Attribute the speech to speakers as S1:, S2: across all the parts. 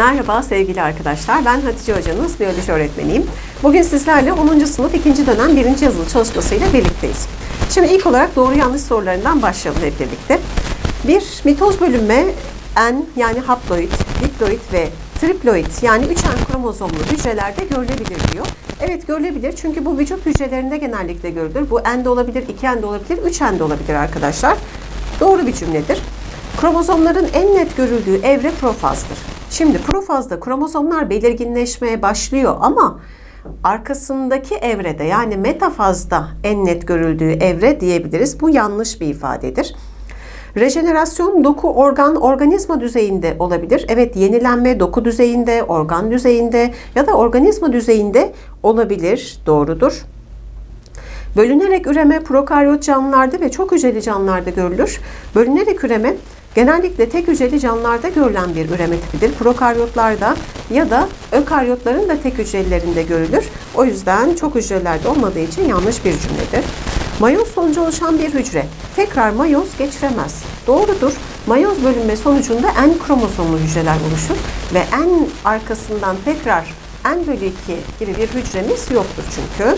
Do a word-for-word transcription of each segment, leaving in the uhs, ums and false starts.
S1: Merhaba sevgili arkadaşlar, ben Hatice Hocanız, biyoloji öğretmeniyim. Bugün sizlerle onuncu sınıf ikinci dönem birinci yazılı çalışmasıyla birlikteyiz. Şimdi ilk olarak doğru yanlış sorularından başlayalım hep birlikte. Bir, mitoz bölünme N yani haploid, diploid ve triploid yani üç N kromozomlu hücrelerde görülebilir diyor. Evet, görülebilir çünkü bu vücut hücrelerinde genellikle görülür. Bu N de olabilir, iki N de olabilir, üç N de olabilir arkadaşlar. Doğru bir cümledir. Kromozomların en net görüldüğü evre profazdır. Şimdi profazda kromozomlar belirginleşmeye başlıyor ama arkasındaki evrede yani metafazda en net görüldüğü evre diyebiliriz. Bu yanlış bir ifadedir. Rejenerasyon doku, organ, organizma düzeyinde olabilir. Evet, yenilenme doku düzeyinde, organ düzeyinde ya da organizma düzeyinde olabilir. Doğrudur. Bölünerek üreme prokaryot canlılarda ve çok hücreli canlılarda görülür. Bölünerek üreme genellikle tek hücreli canlılarda görülen bir üreme tipidir. Prokaryotlarda ya da ökaryotların da tek hücrelilerinde görülür. O yüzden çok hücrelerde olmadığı için yanlış bir cümledir. Mayoz sonucu oluşan bir hücre tekrar mayoz geçiremez. Doğrudur. Mayoz bölünme sonucunda N kromozomlu hücreler oluşur ve N arkasından tekrar N bölü iki gibi bir hücremiz yoktur çünkü.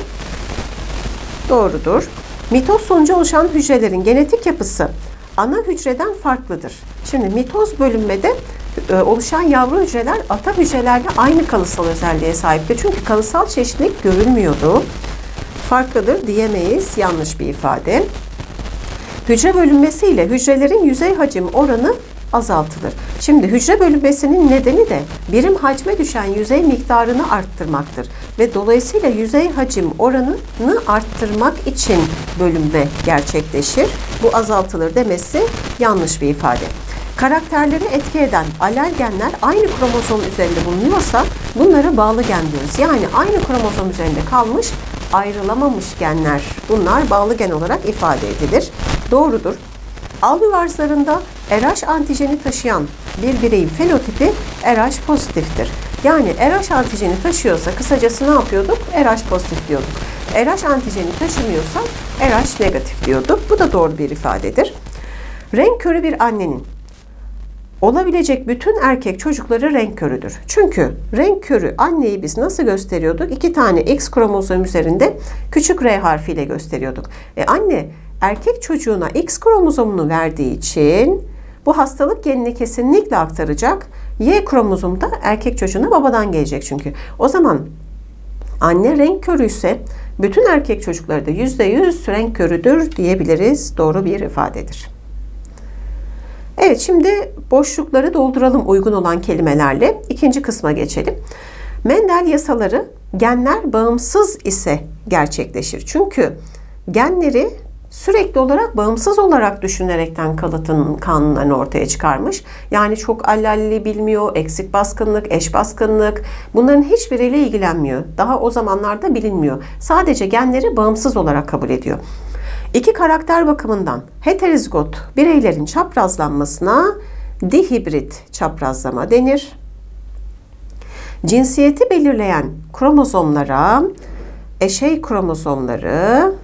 S1: Doğrudur. Mitoz sonucu oluşan hücrelerin genetik yapısı ana hücreden farklıdır. Şimdi mitoz bölünmede e, oluşan yavru hücreler ata hücrelerle aynı kalıtsal özelliğe sahipti. Çünkü kalıtsal çeşitlilik görülmüyordu. Farklıdır diyemeyiz. Yanlış bir ifade. Hücre bölünmesiyle hücrelerin yüzey hacim oranı azaltılır. Şimdi hücre bölünmesinin nedeni de birim hacme düşen yüzey miktarını arttırmaktır. Ve dolayısıyla yüzey hacim oranını arttırmak için bölünme gerçekleşir. Bu azaltılır demesi yanlış bir ifade. Karakterleri etki eden alel genler aynı kromozom üzerinde bulunuyorsa bunlara bağlı gen diyoruz. Yani aynı kromozom üzerinde kalmış, ayrılamamış genler. Bunlar bağlı gen olarak ifade edilir. Doğrudur. Alüvarslarında R H antijeni taşıyan bir bireyin fenotipi R H pozitiftir. Yani R H antijeni taşıyorsa kısacası ne yapıyorduk? R H pozitif diyorduk. R H antijeni taşımıyorsa R H negatif diyorduk. Bu da doğru bir ifadedir. Renk körü bir annenin olabilecek bütün erkek çocukları renk körüdür. Çünkü renk körü anneyi biz nasıl gösteriyorduk? İki tane X kromozom üzerinde küçük R harfiyle gösteriyorduk. E anne erkek çocuğuna X kromozomunu verdiği için bu hastalık genini kesinlikle aktaracak. Y kromozomu da erkek çocuğuna babadan gelecek çünkü. O zaman anne renk körüyse bütün erkek çocukları da yüzde yüz renk körüdür diyebiliriz. Doğru bir ifadedir. Evet, şimdi boşlukları dolduralım uygun olan kelimelerle. İkinci kısma geçelim. Mendel yasaları genler bağımsız ise gerçekleşir. Çünkü genleri sürekli olarak bağımsız olarak düşünerekten kalıtının kanunlarını ortaya çıkarmış. Yani çok allelli bilmiyor, eksik baskınlık, eş baskınlık bunların hiçbiriyle ilgilenmiyor. Daha o zamanlarda bilinmiyor. Sadece genleri bağımsız olarak kabul ediyor. İki karakter bakımından heterozigot bireylerin çaprazlanmasına dihibrit çaprazlama denir. Cinsiyeti belirleyen kromozomlara eşey kromozomları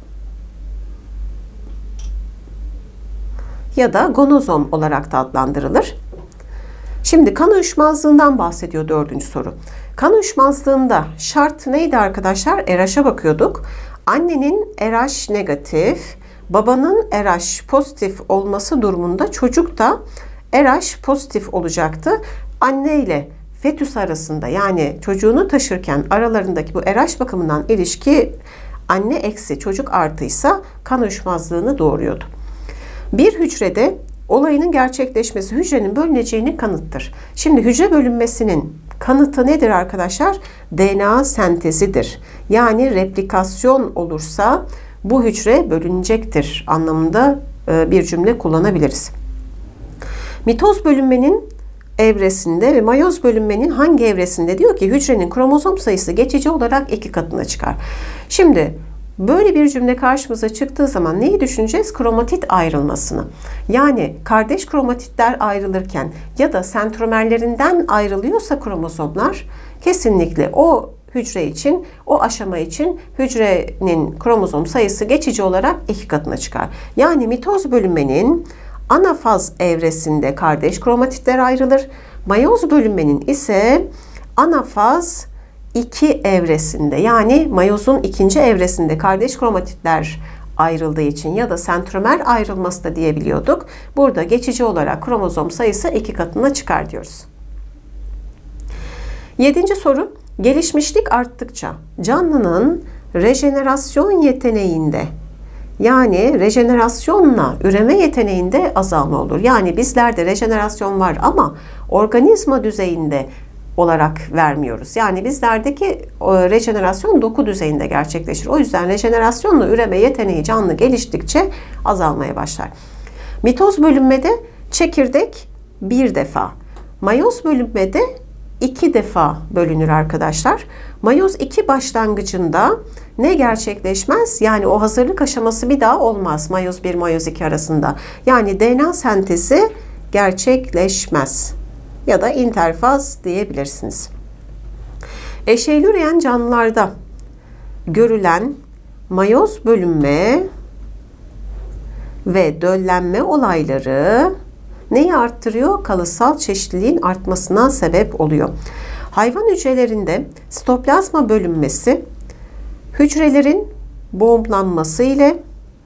S1: ya da gonozom olarak da adlandırılır. Şimdi kan uyuşmazlığından bahsediyor dördüncü soru. Kan uyuşmazlığında şart neydi arkadaşlar? R H'a bakıyorduk. Annenin R H negatif, babanın R H pozitif olması durumunda çocuk da R H pozitif olacaktı. Anne ile fetüs arasında yani çocuğunu taşırken aralarındaki bu R H bakımından ilişki anne eksi çocuk artıysa kan uyuşmazlığını doğuruyordu. Bir hücrede olayının gerçekleşmesi hücrenin bölüneceğinin kanıttır. Şimdi hücre bölünmesinin kanıtı nedir arkadaşlar? D N A sentezidir. Yani replikasyon olursa bu hücre bölünecektir anlamında bir cümle kullanabiliriz. Mitoz bölünmenin evresinde ve mayoz bölünmenin hangi evresinde diyor ki hücrenin kromozom sayısı geçici olarak iki katına çıkar. Şimdi böyle bir cümle karşımıza çıktığı zaman neyi düşüneceğiz? Kromatit ayrılmasını. Yani kardeş kromatitler ayrılırken ya da sentromerlerinden ayrılıyorsa kromozomlar kesinlikle o hücre için, o aşama için hücrenin kromozom sayısı geçici olarak iki katına çıkar. Yani mitoz bölünmenin ana faz evresinde kardeş kromatitler ayrılır. Mayoz bölünmenin ise anafaz iki evresinde, yani mayozun ikinci evresinde kardeş kromatitler ayrıldığı için ya da sentromer ayrılması da diyebiliyorduk. Burada geçici olarak kromozom sayısı iki katına çıkar diyoruz. Yedinci soru. Gelişmişlik arttıkça canlının rejenerasyon yeteneğinde, yani rejenerasyonla üreme yeteneğinde azalma olur. Yani bizlerde rejenerasyon var ama organizma düzeyinde olarak vermiyoruz. Yani bizlerdeki rejenerasyon doku düzeyinde gerçekleşir. O yüzden rejenerasyonla üreme yeteneği canlı geliştikçe azalmaya başlar. Mitoz bölünmede çekirdek bir defa, mayoz bölünmede iki defa bölünür arkadaşlar. Mayoz iki başlangıcında ne gerçekleşmez? Yani o hazırlık aşaması bir daha olmaz mayoz bir mayoz iki arasında. Yani D N A sentezi gerçekleşmez. Ya da interfaz diyebilirsiniz. Eşeğli üreyen canlılarda görülen mayoz bölünme ve döllenme olayları neyi arttırıyor? Kalıtsal çeşitliliğin artmasına sebep oluyor. Hayvan hücrelerinde sitoplazma bölünmesi hücrelerin boğumlanması ile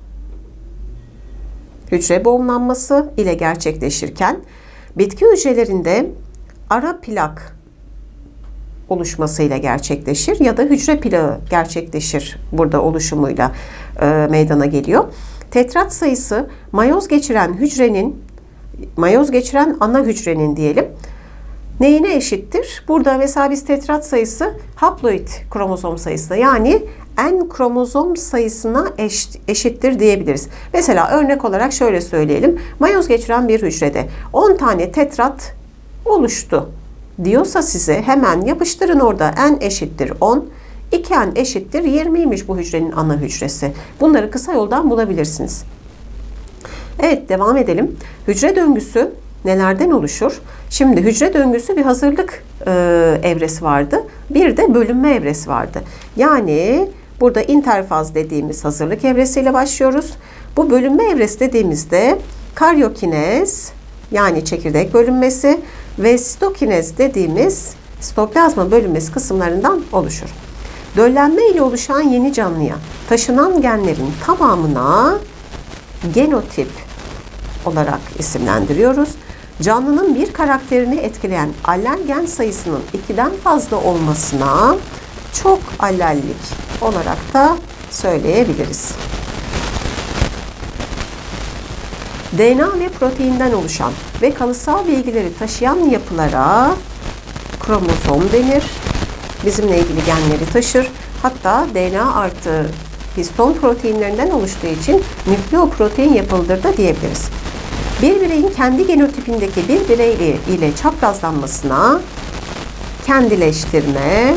S1: hücre boğumlanması ile gerçekleşirken bitki hücrelerinde ara plak oluşmasıyla gerçekleşir ya da hücre plağı gerçekleşir. Burada oluşumuyla e, meydana geliyor. Tetrat sayısı mayoz geçiren hücrenin, mayoz geçiren ana hücrenin diyelim, neyine eşittir? Burada mesela biz tetrat sayısı haploid kromozom sayısına, yani N kromozom sayısına eş, eşittir diyebiliriz. Mesela örnek olarak şöyle söyleyelim. Mayoz geçiren bir hücrede on tane tetrat oluştu diyorsa size hemen yapıştırın orada N eşittir on. iki N eşittir yirmiymiş bu hücrenin ana hücresi. Bunları kısa yoldan bulabilirsiniz. Evet, devam edelim. Hücre döngüsü nelerden oluşur? Şimdi hücre döngüsü bir hazırlık e, evresi vardı. Bir de bölünme evresi vardı. Yani burada interfaz dediğimiz hazırlık evresiyle başlıyoruz. Bu bölünme evresi dediğimizde karyokinez, yani çekirdek bölünmesi ve sitokinez dediğimiz sitoplazma bölünmesi kısımlarından oluşur. Döllenme ile oluşan yeni canlıya taşınan genlerin tamamına genotip olarak isimlendiriyoruz. Canlının bir karakterini etkileyen allergen sayısının ikiden fazla olmasına çok allellik olarak da söyleyebiliriz. D N A ve proteinden oluşan ve kalıtsal bilgileri taşıyan yapılara kromozom denir. Bizimle ilgili genleri taşır. Hatta D N A artı histon proteinlerinden oluştuğu için nükleoprotein yapılıdır da diyebiliriz. Bir bireyin kendi genotipindeki bir birey ile çaprazlanmasına kendileştirme,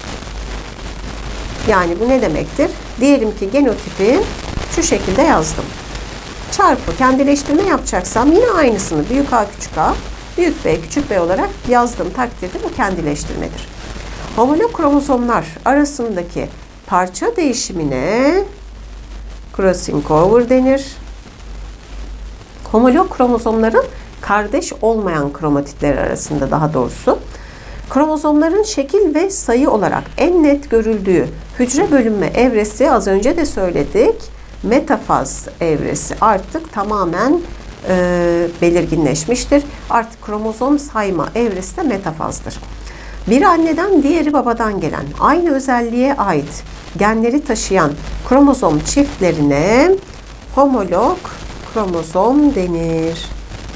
S1: yani bu ne demektir? Diyelim ki genotipi şu şekilde yazdım. Çarpı kendileştirme yapacaksam yine aynısını büyük A küçük a, büyük B küçük b olarak yazdığım takdirde bu kendileştirmedir. Homolog kromozomlar arasındaki parça değişimine crossing over denir. Homolog kromozomların kardeş olmayan kromatitler arasında, daha doğrusu kromozomların şekil ve sayı olarak en net görüldüğü hücre bölünme evresi, az önce de söyledik, metafaz evresi artık tamamen e, belirginleşmiştir. Artık kromozom sayma evresi de metafazdır. Biri anneden, diğeri babadan gelen aynı özelliğe ait genleri taşıyan kromozom çiftlerine homolog kromozom denir.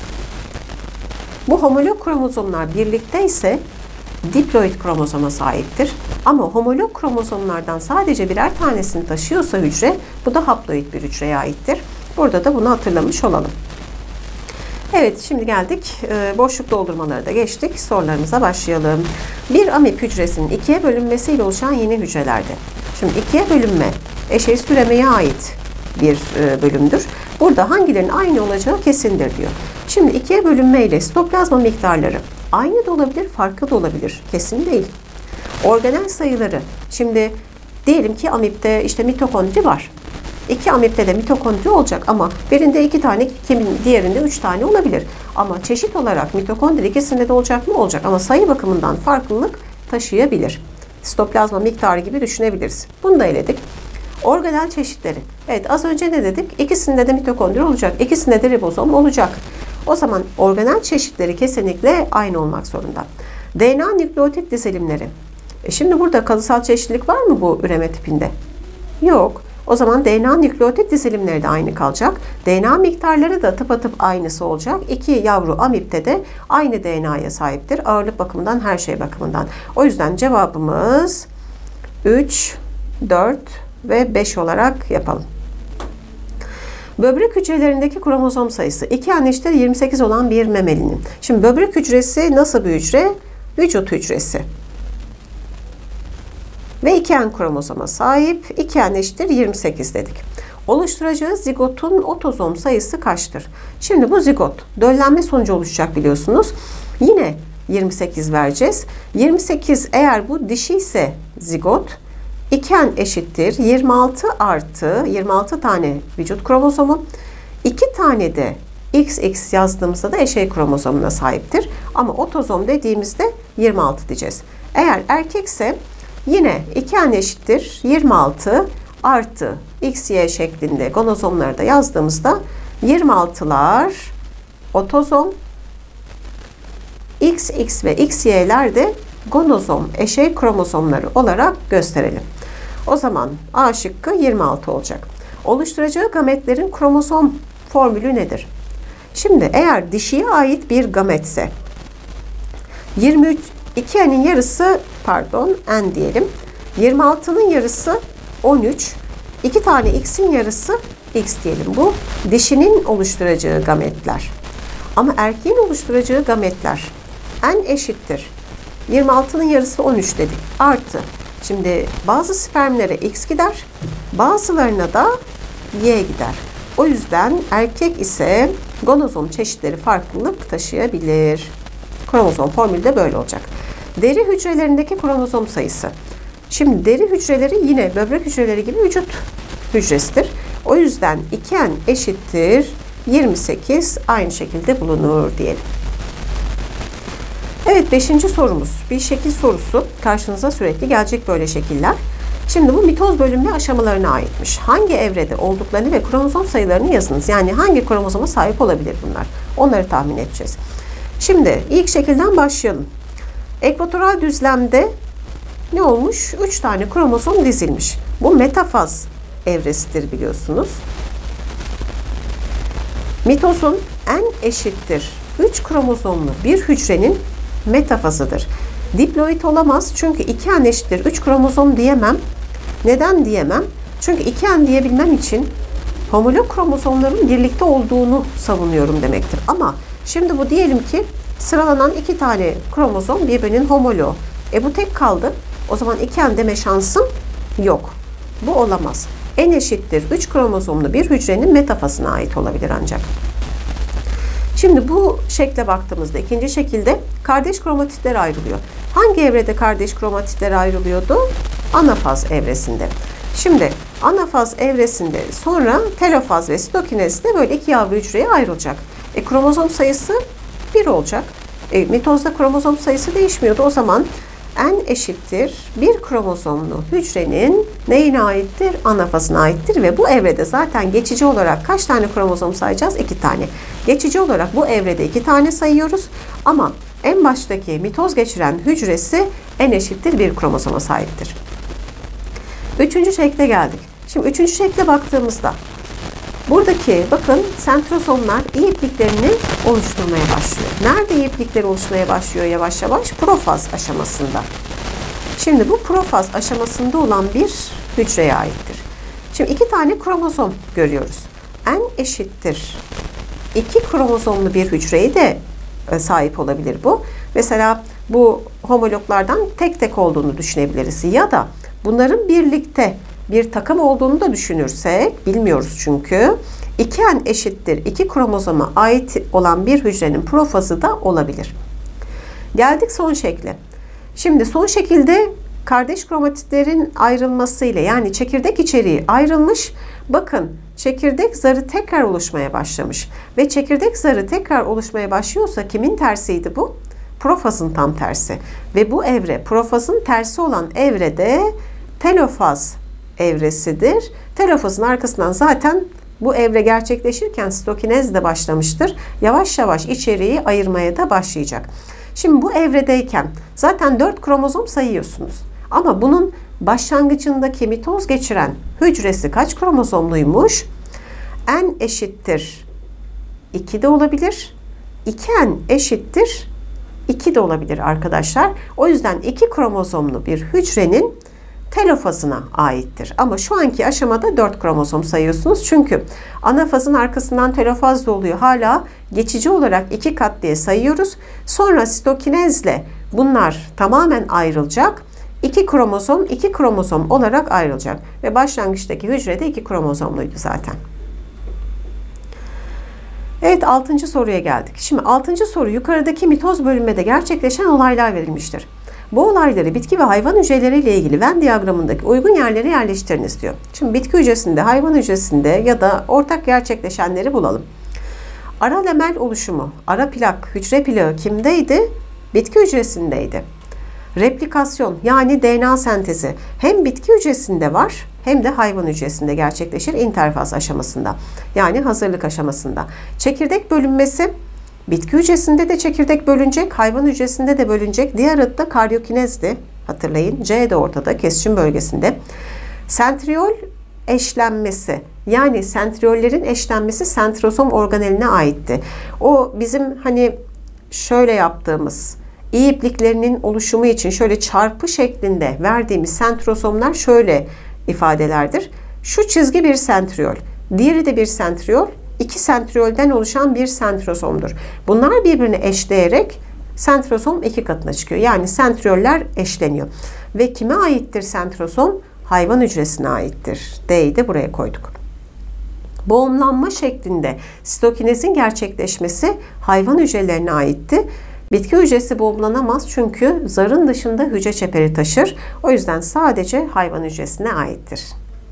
S1: Bu homolog kromozomlar birlikte ise diploid kromozoma sahiptir. Ama homolog kromozomlardan sadece birer tanesini taşıyorsa hücre, bu da haploid bir hücreye aittir. Burada da bunu hatırlamış olalım. Evet, şimdi geldik. E, boşluk doldurmaları da geçtik. Sorularımıza başlayalım. Bir amip hücresinin ikiye bölünmesiyle oluşan yeni hücrelerde. Şimdi ikiye bölünme eşeğsiz üremeye ait bir e, bölümdür. Burada hangilerinin aynı olacağı kesindir diyor. Şimdi ikiye bölünme ile sitoplazma miktarları aynı da olabilir, farklı da olabilir. Kesin değil. Organel sayıları. Şimdi diyelim ki amipte işte mitokondri var. iki amipte de mitokondri olacak ama birinde iki tane, kimin diğerinde üç tane olabilir. Ama çeşit olarak mitokondri ikisinde de olacak mı? Olacak. Ama sayı bakımından farklılık taşıyabilir. Sitoplazma miktarı gibi düşünebiliriz. Bunu da eledik. Organel çeşitleri. Evet, az önce ne dedik? İkisinde de mitokondri olacak. İkisinde de ribozom olacak. O zaman organel çeşitleri kesinlikle aynı olmak zorunda. D N A nükleotit dizilimleri. E şimdi burada kalısal çeşitlilik var mı bu üreme tipinde? Yok. O zaman D N A nükleotit dizilimleri de aynı kalacak. D N A miktarları da tıpatıp aynısı olacak. İki yavru amipte de aynı D N A'ya sahiptir. Ağırlık bakımından, her şey bakımından. O yüzden cevabımız üç, dört ve beş olarak yapalım. Böbrek hücrelerindeki kromozom sayısı iki n eşittir yirmi sekiz olan bir memelinin. Şimdi böbrek hücresi nasıl bir hücre? Vücut hücresi. Ve iki n kromozoma sahip. iki n eşittir yirmi sekiz dedik. Oluşturacağı zigotun otozom sayısı kaçtır? Şimdi bu zigot döllenme sonucu oluşacak biliyorsunuz. Yine yirmi sekiz vereceğiz. yirmi sekiz eğer bu dişi ise zigot, iki n eşittir yirmi altı artı yirmi altı tane vücut kromozomu. iki tane de X X yazdığımızda da eşey kromozomuna sahiptir. Ama otozom dediğimizde yirmi altı diyeceğiz. Eğer erkekse yine iki n eşittir yirmi altı artı X Y şeklinde gonozomları da yazdığımızda yirmi altılar otozom, X X ve X Y'ler de gonozom, eşey kromozomları olarak gösterelim. O zaman A şıkkı yirmi altı olacak. Oluşturacağı gametlerin kromozom formülü nedir? Şimdi eğer dişiye ait bir gametse yirmi üç, iki n'in yarısı, pardon n diyelim, yirmi altının yarısı on üç, iki tane x'in yarısı x diyelim. Bu dişinin oluşturacağı gametler. Ama erkeğin oluşturacağı gametler n eşittir yirmi altının yarısı on üç dedik. Artı. Şimdi bazı spermlere x gider, bazılarına da y gider. O yüzden erkek ise gonozom çeşitleri farklılık taşıyabilir. Kromozom formülü de böyle olacak. Deri hücrelerindeki kromozom sayısı. Şimdi deri hücreleri yine böbrek hücreleri gibi vücut hücresidir. O yüzden iki n eşittir yirmi sekiz aynı şekilde bulunur diyelim. Evet, beşinci sorumuz. Bir şekil sorusu. Karşınıza sürekli gelecek böyle şekiller. Şimdi bu mitoz bölünme aşamalarına aitmiş. Hangi evrede olduklarını ve kromozom sayılarını yazınız. Yani hangi kromozoma sahip olabilir bunlar? Onları tahmin edeceğiz. Şimdi ilk şekilden başlayalım. Ekvatoral düzlemde ne olmuş? üç tane kromozom dizilmiş. Bu metafaz evresidir biliyorsunuz. Mitozun n eşittir üç kromozomlu bir hücrenin metafazıdır. Diploid olamaz çünkü iki n eşittir üç kromozom diyemem. Neden diyemem? Çünkü iki n diyebilmem için homolog kromozomların birlikte olduğunu savunuyorum demektir. Ama şimdi bu diyelim ki sıralanan iki tane kromozom birbirinin homoloğu. E bu tek kaldı. O zaman iki n deme şansım yok. Bu olamaz. N eşittir üç kromozomlu bir hücrenin metafazına ait olabilir ancak. Şimdi bu şekle baktığımızda ikinci şekilde kardeş kromatitler ayrılıyor. Hangi evrede kardeş kromatitler ayrılıyordu? Anafaz evresinde. Şimdi anafaz evresinde sonra telofaz ve sitokinezde böyle iki yavru hücreye ayrılacak. E, kromozom sayısı bir olacak. E, mitozda kromozom sayısı değişmiyordu. O zaman n eşittir bir kromozomlu hücrenin neyine aittir? Anafazına aittir ve bu evrede zaten geçici olarak kaç tane kromozom sayacağız? iki tane. Geçici olarak bu evrede iki tane sayıyoruz ama en baştaki mitoz geçiren hücresi n eşittir bir kromozoma sahiptir. Üçüncü şekle geldik. Şimdi üçüncü şekle baktığımızda buradaki bakın sentrosomlar iyi ipliklerini oluşturmaya başlıyor. Nerede iyi iplikleri oluşmaya başlıyor yavaş yavaş? Profaz aşamasında. Şimdi bu profaz aşamasında olan bir hücreye aittir. Şimdi iki tane kromozom görüyoruz. N eşittir iki kromozomlu bir hücreye de sahip olabilir bu. Mesela bu homologlardan tek tek olduğunu düşünebiliriz. Ya da bunların birlikte bir takım olduğunu da düşünürsek, bilmiyoruz çünkü, iki n eşittir iki kromozoma ait olan bir hücrenin profazı da olabilir. Geldik son şekle. Şimdi son şekilde kardeş kromatitlerin ayrılmasıyla, yani çekirdek içeriği ayrılmış. Bakın, çekirdek zarı tekrar oluşmaya başlamış. Ve çekirdek zarı tekrar oluşmaya başlıyorsa kimin tersiydi bu? Profazın tam tersi. Ve bu evre, profazın tersi olan evrede telofaz evresidir. Telofazın arkasından zaten bu evre gerçekleşirken sitokinez de başlamıştır. Yavaş yavaş içeriği ayırmaya da başlayacak. Şimdi bu evredeyken zaten dört kromozom sayıyorsunuz. Ama bunun başlangıcındaki mitoz geçiren hücresi kaç kromozomluymuş? N eşittir iki de olabilir. iki N eşittir iki de olabilir arkadaşlar. O yüzden iki kromozomlu bir hücrenin telofazına aittir. Ama şu anki aşamada dört kromozom sayıyorsunuz. Çünkü anafazın arkasından telofaz da oluyor. Hala geçici olarak iki kat diye sayıyoruz. Sonra sitokinezle bunlar tamamen ayrılacak. iki kromozom iki kromozom olarak ayrılacak. Ve başlangıçtaki hücrede iki kromozomluydu zaten. Evet, altıncı soruya geldik. Şimdi altıncı soru, yukarıdaki mitoz bölünmede gerçekleşen olaylar verilmiştir. Bu olayları bitki ve hayvan hücreleriyle ilgili Venn diyagramındaki uygun yerlere yerleştiriniz diyor. Şimdi bitki hücresinde, hayvan hücresinde ya da ortak gerçekleşenleri bulalım. Ara lamel oluşumu, ara plak, hücre plağı kimdeydi? Bitki hücresindeydi. Replikasyon, yani D N A sentezi hem bitki hücresinde var hem de hayvan hücresinde gerçekleşir interfaz aşamasında. Yani hazırlık aşamasında. Çekirdek bölünmesi, bitki hücresinde de çekirdek bölünecek, hayvan hücresinde de bölünecek. Diğer adı da karyokinezdi. Hatırlayın, C de ortada, kesişim bölgesinde. Sentriol eşlenmesi, yani sentriollerin eşlenmesi sentrozom organeline aitti. O bizim hani şöyle yaptığımız İ ipliklerinin oluşumu için şöyle çarpı şeklinde verdiğimiz sentrozomlar şöyle ifadelerdir. Şu çizgi bir sentriol, diğeri de bir sentriol. İki sentriolden oluşan bir sentrozomdur. Bunlar birbirine eşleyerek sentrozom iki katına çıkıyor. Yani sentrioller eşleniyor. Ve kime aittir sentrozom? Hayvan hücresine aittir. D'yi de buraya koyduk. Boğumlanma şeklinde sitokinezin gerçekleşmesi hayvan hücrelerine aitti. Bitki hücresi boğumlanamaz çünkü zarın dışında hücre çeperi taşır. O yüzden sadece hayvan hücresine aittir.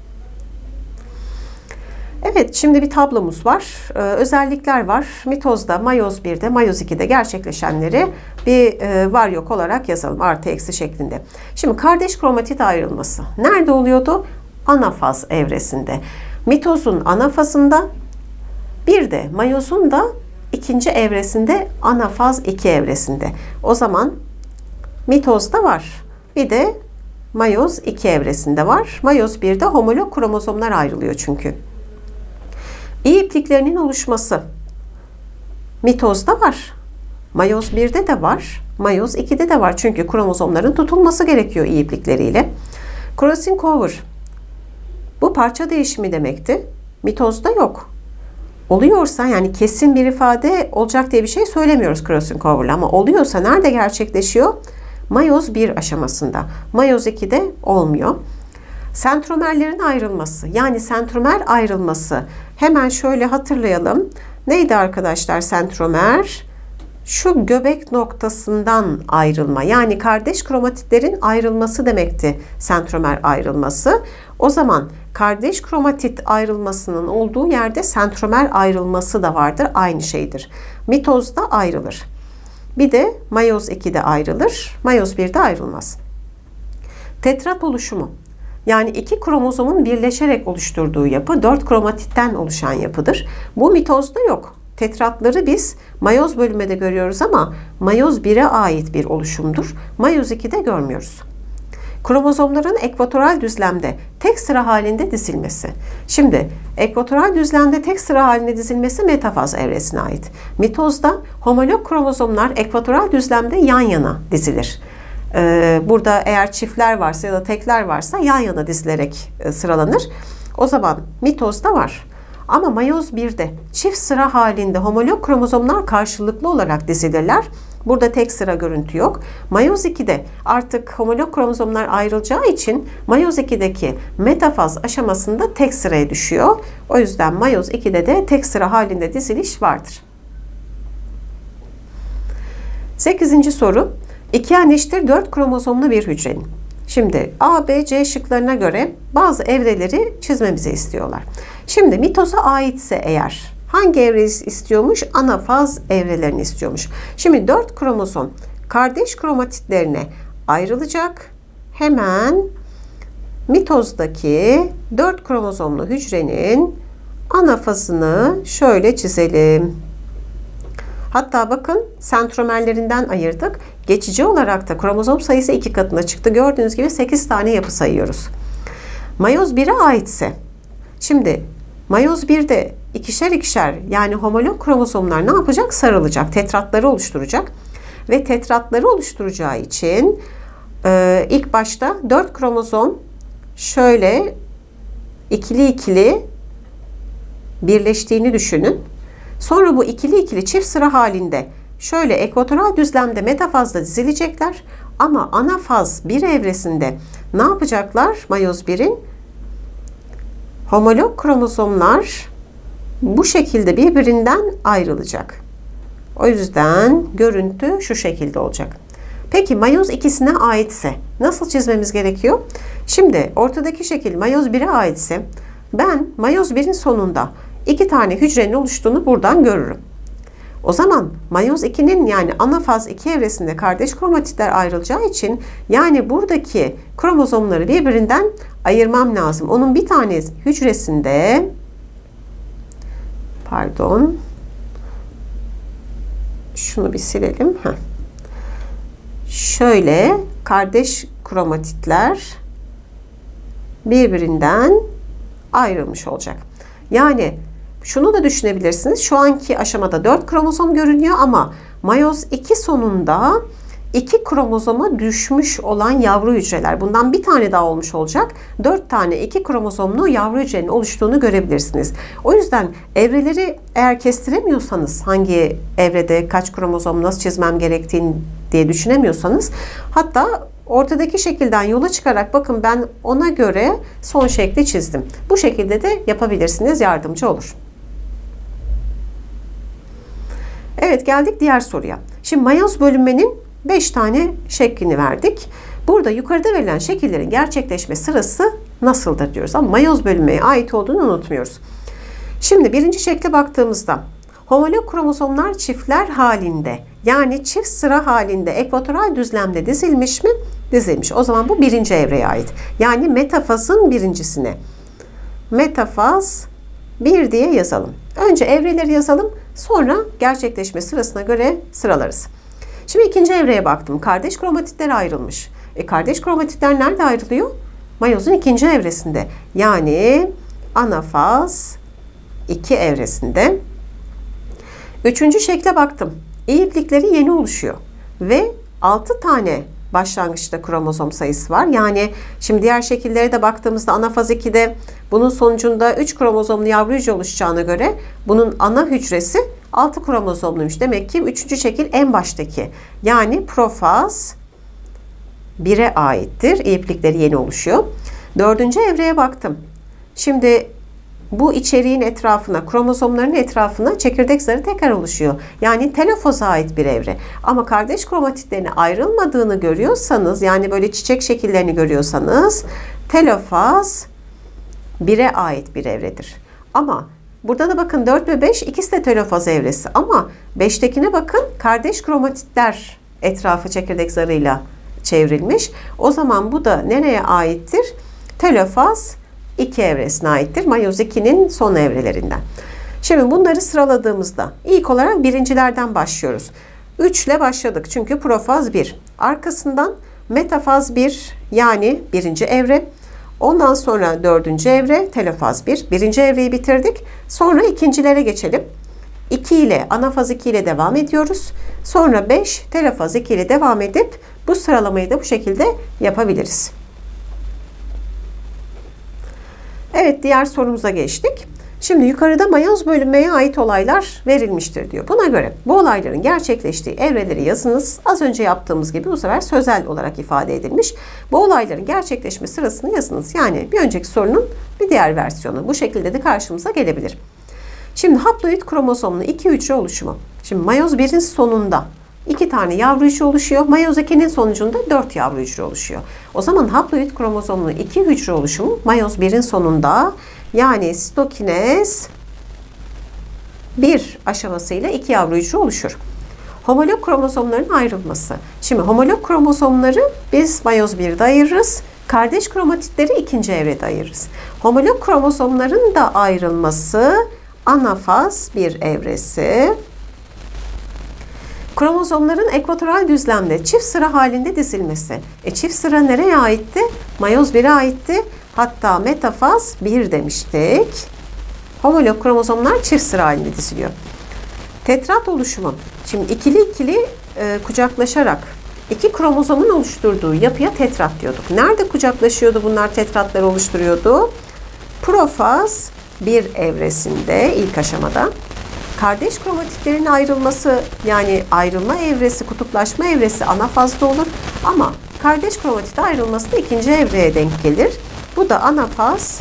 S1: Evet, şimdi bir tablomuz var. Ee, özellikler var. Mitozda, mayoz birde, mayoz ikide gerçekleşenleri bir e, var yok olarak yazalım. Artı eksi şeklinde. Şimdi kardeş kromatit ayrılması. Nerede oluyordu? Anafaz evresinde. Mitozun anafazında, bir de mayozun da ikinci evresinde, anafaz iki evresinde. O zaman mitozda var. Bir de mayoz iki evresinde var. Mayoz birde homolog kromozomlar ayrılıyor çünkü. İ ipliklerinin oluşması mitozda var. Mayoz birde de var. Mayoz ikide de var. Çünkü kromozomların tutulması gerekiyor İ iplikleriyle. Crossing over. Bu parça değişimi demekti. Mitozda yok. Oluyorsa, yani kesin bir ifade olacak diye bir şey söylemiyoruz crossing over'la, ama oluyorsa nerede gerçekleşiyor? Mayoz bir aşamasında. Mayoz ikide olmuyor. Sentromerlerin ayrılması, yani sentromer ayrılması. Hemen şöyle hatırlayalım. Neydi arkadaşlar sentromer? Şu göbek noktasından ayrılma, yani kardeş kromatitlerin ayrılması demekti sentromer ayrılması. O zaman kardeş kromatit ayrılmasının olduğu yerde sentromer ayrılması da vardır. Aynı şeydir. Mitozda ayrılır. Bir de mayoz ikide ayrılır. Mayoz birde ayrılmaz. Tetrat oluşumu. Yani iki kromozomun birleşerek oluşturduğu yapı dört kromatitten oluşan yapıdır. Bu mitozda yok. Tetratları biz mayoz bölümünde görüyoruz ama mayoz bire ait bir oluşumdur. Mayoz ikide görmüyoruz. Kromozomların ekvatoral düzlemde tek sıra halinde dizilmesi. Şimdi ekvatoral düzlemde tek sıra halinde dizilmesi metafaz evresine ait. Mitozda homolog kromozomlar ekvatoral düzlemde yan yana dizilir. Ee, burada eğer çiftler varsa ya da tekler varsa yan yana dizilerek e, sıralanır. O zaman mitozda var. Ama mayoz birde çift sıra halinde homolog kromozomlar karşılıklı olarak dizilirler. Burada tek sıra görüntü yok. Mayoz ikide artık homolog kromozomlar ayrılacağı için mayoz ikideki metafaz aşamasında tek sıraya düşüyor. O yüzden mayoz ikide de tek sıra halinde diziliş vardır. sekizinci soru. iki N eşittir dört kromozomlu bir hücrenin Şimdi A, B, C şıklarına göre bazı evreleri çizmemizi istiyorlar. Şimdi mitoza aitse eğer hangi evreyi istiyormuş? Anafaz evrelerini istiyormuş. Şimdi dört kromozom kardeş kromatitlerine ayrılacak. Hemen mitozdaki dört kromozomlu hücrenin anafazını şöyle çizelim. Hatta bakın sentromerlerinden ayırdık. Geçici olarak da kromozom sayısı iki katına çıktı. Gördüğünüz gibi sekiz tane yapı sayıyoruz. Mayoz bire aitse, şimdi mayoz birde ikişer ikişer yani homolog kromozomlar ne yapacak? Sarılacak. Tetratları oluşturacak. Ve tetratları oluşturacağı için e, ilk başta dört kromozom şöyle ikili ikili birleştiğini düşünün. Sonra bu ikili ikili çift sıra halinde şöyle ekvatoral düzlemde metafazda dizilecekler. Ama anafaz bir evresinde ne yapacaklar? Mayoz birin homolog kromozomlar bu şekilde birbirinden ayrılacak. O yüzden görüntü şu şekilde olacak. Peki mayoz ikisine aitse nasıl çizmemiz gerekiyor? Şimdi ortadaki şekil mayoz bire aitse ben mayoz birin sonunda iki tane hücrenin oluştuğunu buradan görürüm. O zaman mayoz ikinin yani anafaz iki evresinde kardeş kromatitler ayrılacağı için yani buradaki kromozomları birbirinden ayırmam lazım. Onun bir tane hücresinde pardon şunu bir silelim. Heh. Şöyle kardeş kromatitler birbirinden ayrılmış olacak. Yani şunu da düşünebilirsiniz. Şu anki aşamada dört kromozom görünüyor ama mayoz iki sonunda iki kromozoma düşmüş olan yavru hücreler. Bundan bir tane daha olmuş olacak. dört tane iki kromozomlu yavru hücrenin oluştuğunu görebilirsiniz. O yüzden evreleri eğer kestiremiyorsanız hangi evrede kaç kromozom nasıl çizmem gerektiğini diye düşünemiyorsanız hatta ortadaki şekilden yola çıkarak bakın ben ona göre son şekli çizdim. Bu şekilde de yapabilirsiniz. Yardımcı olur. Evet, geldik diğer soruya. Şimdi mayoz bölünmenin beş tane şeklini verdik. Burada yukarıda verilen şekillerin gerçekleşme sırası nasıldır diyoruz. Ama mayoz bölünmeye ait olduğunu unutmuyoruz. Şimdi birinci şekle baktığımızda homolog kromozomlar çiftler halinde yani çift sıra halinde ekvatoral düzlemde dizilmiş mi? Dizilmiş. O zaman bu birinci evreye ait. Yani metafazın birincisine. Metafaz bir diye yazalım. Önce evreleri yazalım. Sonra gerçekleşme sırasına göre sıralarız. Şimdi ikinci evreye baktım. Kardeş kromatitler ayrılmış. E kardeş kromatitler nerede ayrılıyor? Mayozun ikinci evresinde. Yani anafaz iki evresinde. Üçüncü şekle baktım. İ iplikleri yeni oluşuyor. Ve altı tane başlangıçta kromozom sayısı var. Yani şimdi diğer şekillere de baktığımızda anafaz ikide bunun sonucunda üç kromozomlu yavru hücre oluşacağına göre bunun ana hücresi altı kromozomluymuş. Demek ki üçüncü şekil en baştaki. Yani profaz bire aittir. İ iplikleri yeni oluşuyor. Dördüncü evreye baktım. Şimdi bu içeriğin etrafına, kromozomların etrafına çekirdek zarı tekrar oluşuyor. Yani telofaza ait bir evre. Ama kardeş kromatitlerine ayrılmadığını görüyorsanız, yani böyle çiçek şekillerini görüyorsanız, telofaz bire ait bir evredir. Ama burada da bakın dört ve beş ikisi de telofaz evresi. Ama beştekine bakın, kardeş kromatitler etrafı çekirdek zarıyla çevrilmiş. O zaman bu da nereye aittir? Telofaz iki evresine aittir. Mayoz ikinin son evrelerinden. Şimdi bunları sıraladığımızda ilk olarak birincilerden başlıyoruz. üç ile başladık çünkü profaz bir. Arkasından metafaz bir yani birinci evre. Ondan sonra dördüncü evre telofaz bir. Birinci evreyi bitirdik. Sonra ikincilere geçelim. iki ile anafaz iki ile devam ediyoruz. Sonra beş telofaz iki ile devam edip bu sıralamayı da bu şekilde yapabiliriz. Evet, diğer sorumuza geçtik. Şimdi yukarıda mayoz bölünmeye ait olaylar verilmiştir diyor. Buna göre bu olayların gerçekleştiği evreleri yazınız. Az önce yaptığımız gibi bu sefer sözel olarak ifade edilmiş. Bu olayların gerçekleşme sırasını yazınız. Yani bir önceki sorunun bir diğer versiyonu. Bu şekilde de karşımıza gelebilir. Şimdi haploid kromozomlu iki hücre oluşumu. Şimdi mayoz birin sonunda iki tane yavru hücre oluşuyor. Mayoz ikinin sonucunda dört yavru hücre oluşuyor. O zaman haploid kromozomlu iki hücre oluşumu mayoz birin sonunda, yani sitokinez bir aşamasıyla iki yavru hücre oluşur. Homolog kromozomların ayrılması. Şimdi homolog kromozomları biz mayoz birde ayırırız. Kardeş kromatitleri ikinci evrede ayırırız. Homolog kromozomların da ayrılması anafaz bir evresi. Kromozomların ekvatoral düzlemde çift sıra halinde dizilmesi. E çift sıra nereye aitti? Mayoz bire aitti. Hatta metafaz bir demiştik. Homolog kromozomlar çift sıra halinde diziliyor. Tetrat oluşumu. Şimdi ikili ikili e, kucaklaşarak iki kromozomun oluşturduğu yapıya tetrat diyorduk. Nerede kucaklaşıyordu bunlar, tetratları oluşturuyordu? Profaz bir evresinde, ilk aşamada. Kardeş kromatitlerin ayrılması, yani ayrılma evresi, kutuplaşma evresi anafazda olur. Ama kardeş kromatit ayrılması da ikinci evreye denk gelir. Bu da anafaz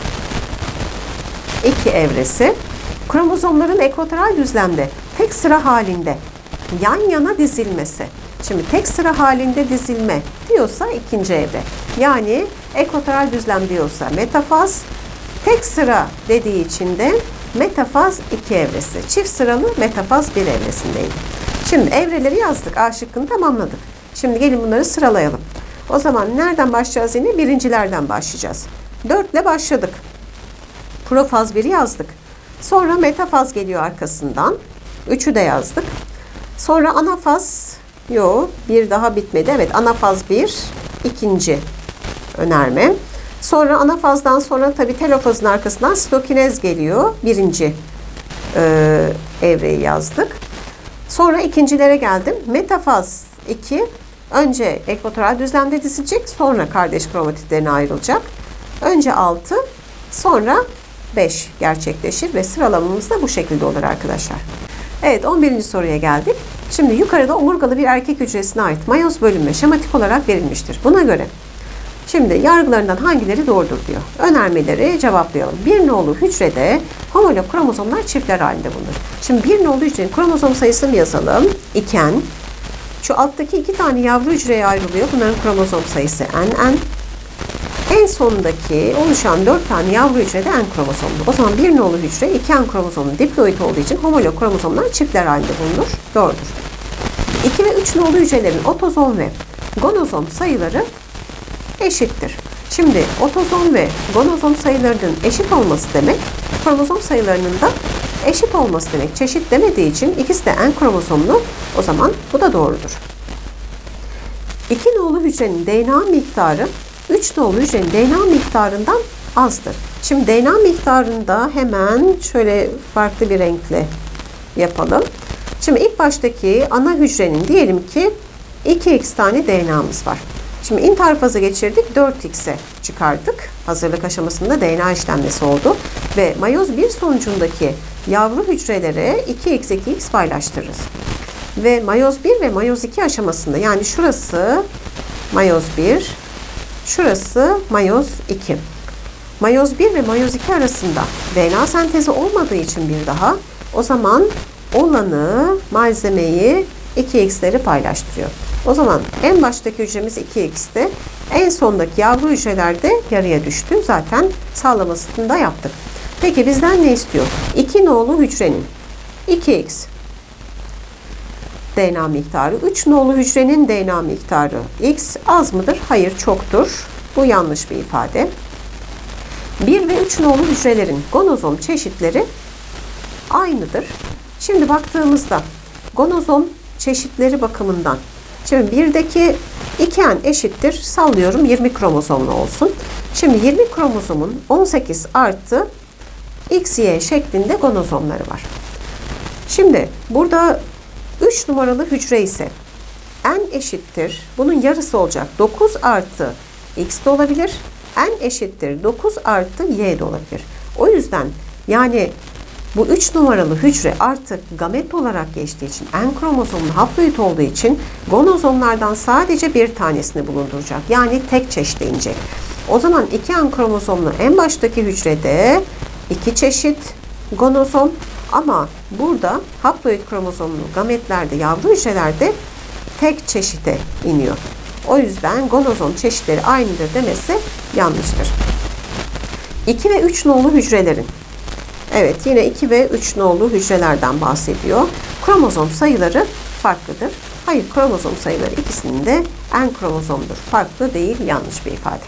S1: iki evresi. Kromozomların ekvatoral düzlemde tek sıra halinde yan yana dizilmesi. Şimdi tek sıra halinde dizilme diyorsa ikinci evre. Yani ekvatoral düzlem diyorsa metafaz, tek sıra dediği için de metafaz iki evresi. Çift sıralı metafaz bir evresindeydi. Şimdi evreleri yazdık. A şıkkını tamamladık. Şimdi gelin bunları sıralayalım. O zaman nereden başlayacağız yine? Birincilerden başlayacağız. dört ile başladık. Profaz biri yazdık. Sonra metafaz geliyor arkasından. üçü de yazdık. Sonra anafaz, yok bir daha bitmedi. Evet, anafaz bir, ikinci önerme. Sonra anafazdan sonra tabi telofazın arkasından sitokinez geliyor. Birinci e, evreyi yazdık. Sonra ikincilere geldim. Metafaz iki. Önce ekvatoral düzlemde dizilecek. Sonra kardeş kromatitlerine ayrılacak. Önce altı. Sonra beş gerçekleşir ve sıralamamız da bu şekilde olur arkadaşlar. Evet, on birinci soruya geldik. Şimdi yukarıda omurgalı bir erkek hücresine ait mayoz bölünme şematik olarak verilmiştir. Buna göre şimdi yargılarından hangileri doğrudur diyor. Önermeleri cevaplayalım. Bir nolu hücrede homolog kromozomlar çiftler halinde bulunur. Şimdi bir nolu hücrenin kromozom sayısını yazalım. İken şu alttaki iki tane yavru hücreye ayrılıyor. Bunların kromozom sayısı N N. En sondaki oluşan dört tane yavru hücrede N kromozomlu. O zaman bir nolu hücre iki N kromozomlu diploid olduğu için homolog kromozomlar çiftler halinde bulunur. Doğrudur. iki ve üç nolu hücrelerin otozom ve gonozom sayıları eşittir. Şimdi otozom ve gonozom sayılarının eşit olması demek, kromozom sayılarının da eşit olması demek. Çeşit demediği için ikisi de N kromozomlu. O zaman bu da doğrudur. iki nolu hücrenin D N A miktarı üç nolu hücrenin D N A miktarından azdır. Şimdi D N A miktarında hemen şöyle farklı bir renkle yapalım. Şimdi ilk baştaki ana hücrenin diyelim ki iki x tane D N A'mız var. Şimdi interfaza geçirdik, dört x'e çıkardık. Hazırlık aşamasında D N A işlenmesi oldu. Ve mayoz bir sonucundaki yavru hücrelere iki x iki x paylaştırırız. Ve mayoz bir ve mayoz iki aşamasında, yani şurası mayoz bir, şurası mayoz iki. Mayoz bir ve mayoz iki arasında D N A sentezi olmadığı için bir daha, o zaman olanı, malzemeyi iki x'leri paylaştırıyor. O zaman en baştaki hücremiz iki x'ti. En sondaki yavru hücrelerde yarıya düştü. Zaten sağlamasını da yaptık. Peki bizden ne istiyor? iki nolu hücrenin iki x D N A miktarı, üç nolu hücrenin D N A miktarı x az mıdır? Hayır, çoktur. Bu yanlış bir ifade. bir ve üç nolu hücrelerin gonozom çeşitleri aynıdır. Şimdi baktığımızda gonozom çeşitleri bakımından, şimdi birdeki iki N eşittir, sallıyorum yirmi kromozomlu olsun. Şimdi yirmi kromozomun on sekiz artı X Y şeklinde gonozomları var. Şimdi burada üç numaralı hücre ise N eşittir, bunun yarısı olacak, dokuz artı X de olabilir. N eşittir dokuz artı Y de olabilir. O yüzden yani bu üç numaralı hücre artık gamet olarak geçtiği için, N kromozomlu haploid olduğu için gonozomlardan sadece bir tanesini bulunduracak. Yani tek çeşide inecek. O zaman iki N kromozomlu en baştaki hücrede iki çeşit gonozom, Ama burada haploid kromozomlu gametlerde, yavru hücrelerde tek çeşite iniyor. O yüzden gonozom çeşitleri aynıdır demesi yanlıştır. iki ve üç nolu hücrelerin, evet yine iki ve üç nolu hücrelerden bahsediyor. Kromozom sayıları farklıdır. Hayır, kromozom sayıları ikisinin de N kromozomdur. Farklı değil, yanlış bir ifade.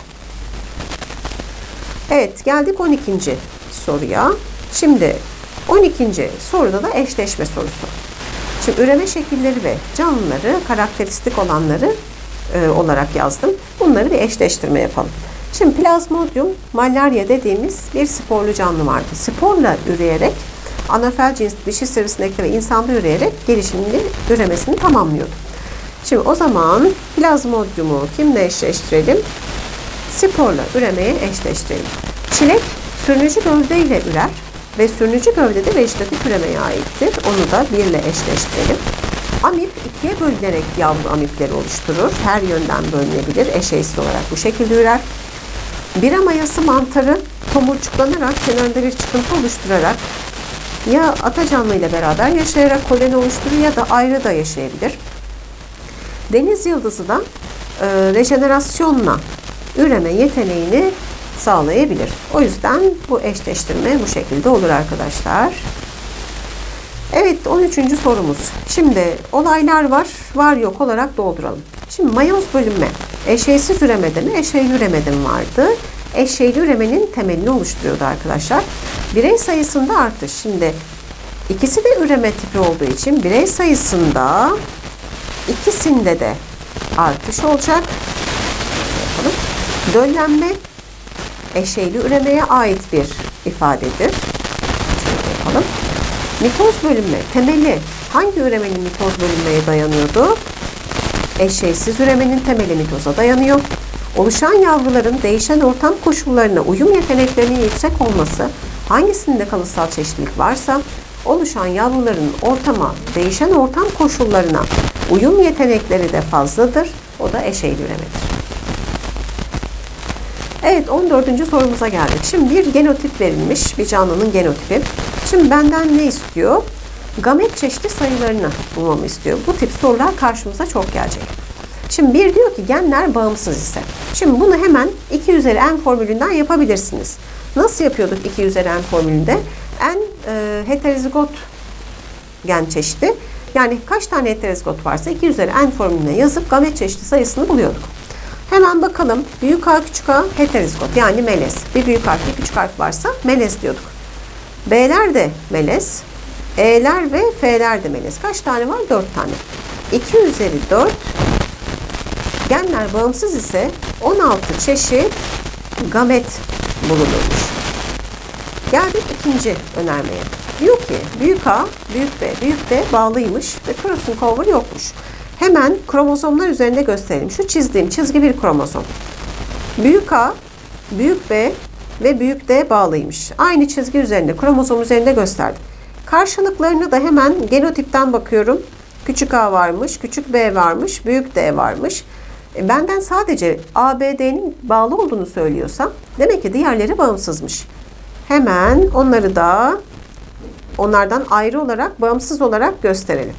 S1: Evet, geldik on ikinci soruya. Şimdi on ikinci soruda da eşleşme sorusu. Şimdi üreme şekilleri ve canlıları, karakteristik olanları e, olarak yazdım. Bunları bir eşleştirme yapalım. Şimdi Plasmodium malaria dediğimiz bir sporlu canlı vardı. Sporla üreyerek, anafel cins dişi sivrisinekte ve insanda üreyerek gelişimini, üremesini tamamlıyordu. Şimdi o zaman Plasmodium'u kimle eşleştirelim? Sporla üremeye eşleştirelim. Çilek sürünücü gövdeyle ürer ve sürünücü gövde de vejetatif üremeye aittir. Onu da bir ile eşleştirelim. Amip ikiye bölünerek yavru amipleri oluşturur. Her yönden bölünebilir. Eşeğsiz olarak bu şekilde ürer. Bira mayası mantarı tomurcuklanarak kenarında bir çıkıntı oluşturarak ya ata canlı ile beraber yaşayarak koloni oluşturur ya da ayrı da yaşayabilir. Deniz yıldızı da e, rejenerasyonla üreme yeteneğini sağlayabilir. O yüzden bu eşleştirme bu şekilde olur arkadaşlar. Evet, on üçüncü sorumuz. Şimdi olaylar var, var yok olarak dolduralım. Şimdi mayoz bölünme, eşeysiz üremede mi, eşeyli üremede mi vardı? Eşeyli üremenin temelini oluşturuyordu arkadaşlar. Birey sayısında artış. Şimdi ikisi de üreme tipi olduğu için birey sayısında ikisinde de artış olacak. Yapalım. Döllenme eşeyli üremeye ait bir ifadedir. Şöyle yapalım. Mitoz bölünme temeli hangi üremenin mitoz bölünmeye dayanıyordu? Eşeysiz üremenin temeli mitoza dayanıyor. Oluşan yavruların değişen ortam koşullarına uyum yeteneklerinin yüksek olması, hangisinde kalıtsal çeşitlilik varsa oluşan yavruların ortama, değişen ortam koşullarına uyum yetenekleri de fazladır. O da eşeyli üremedir. Evet, on dördüncü sorumuza geldik. Şimdi bir genotip verilmiş, bir canlının genotipi. Şimdi benden ne istiyor? Gamet çeşidi sayılarını bulmamı istiyor. Bu tip sorular karşımıza çok gelecek. Şimdi bir diyor ki genler bağımsız ise. Şimdi bunu hemen iki üzeri n formülünden yapabilirsiniz. Nasıl yapıyorduk iki üzeri n formülünde? N e, heterozigot gen çeşidi. Yani kaç tane heterozigot varsa iki üzeri n formülüne yazıp gamet çeşidi sayısını buluyorduk. Hemen bakalım. Büyük A küçük A heterozigot yani melez. Bir büyük harf bir küçük harf varsa melez diyorduk. B'ler de melez. E'ler ve F'ler de melez. Kaç tane var? dört tane. iki üzeri dört genler bağımsız ise on altı çeşit gamet bulunurmuş. Geldik ikinci önermeye. Diyor ki büyük A, büyük B, büyük D bağlıymış ve crossing over yokmuş. Hemen kromozomlar üzerinde gösterelim. Şu çizdiğim çizgi bir kromozom. Büyük A, büyük B ve büyük D bağlıymış. Aynı çizgi üzerinde, kromozom üzerinde gösterdim. Karşılıklarını da hemen genotipten bakıyorum. Küçük A varmış, küçük B varmış, büyük D varmış. E benden sadece A, B, D'nin bağlı olduğunu söylüyorsam demek ki diğerleri bağımsızmış. Hemen onları da onlardan ayrı olarak, bağımsız olarak gösterelim.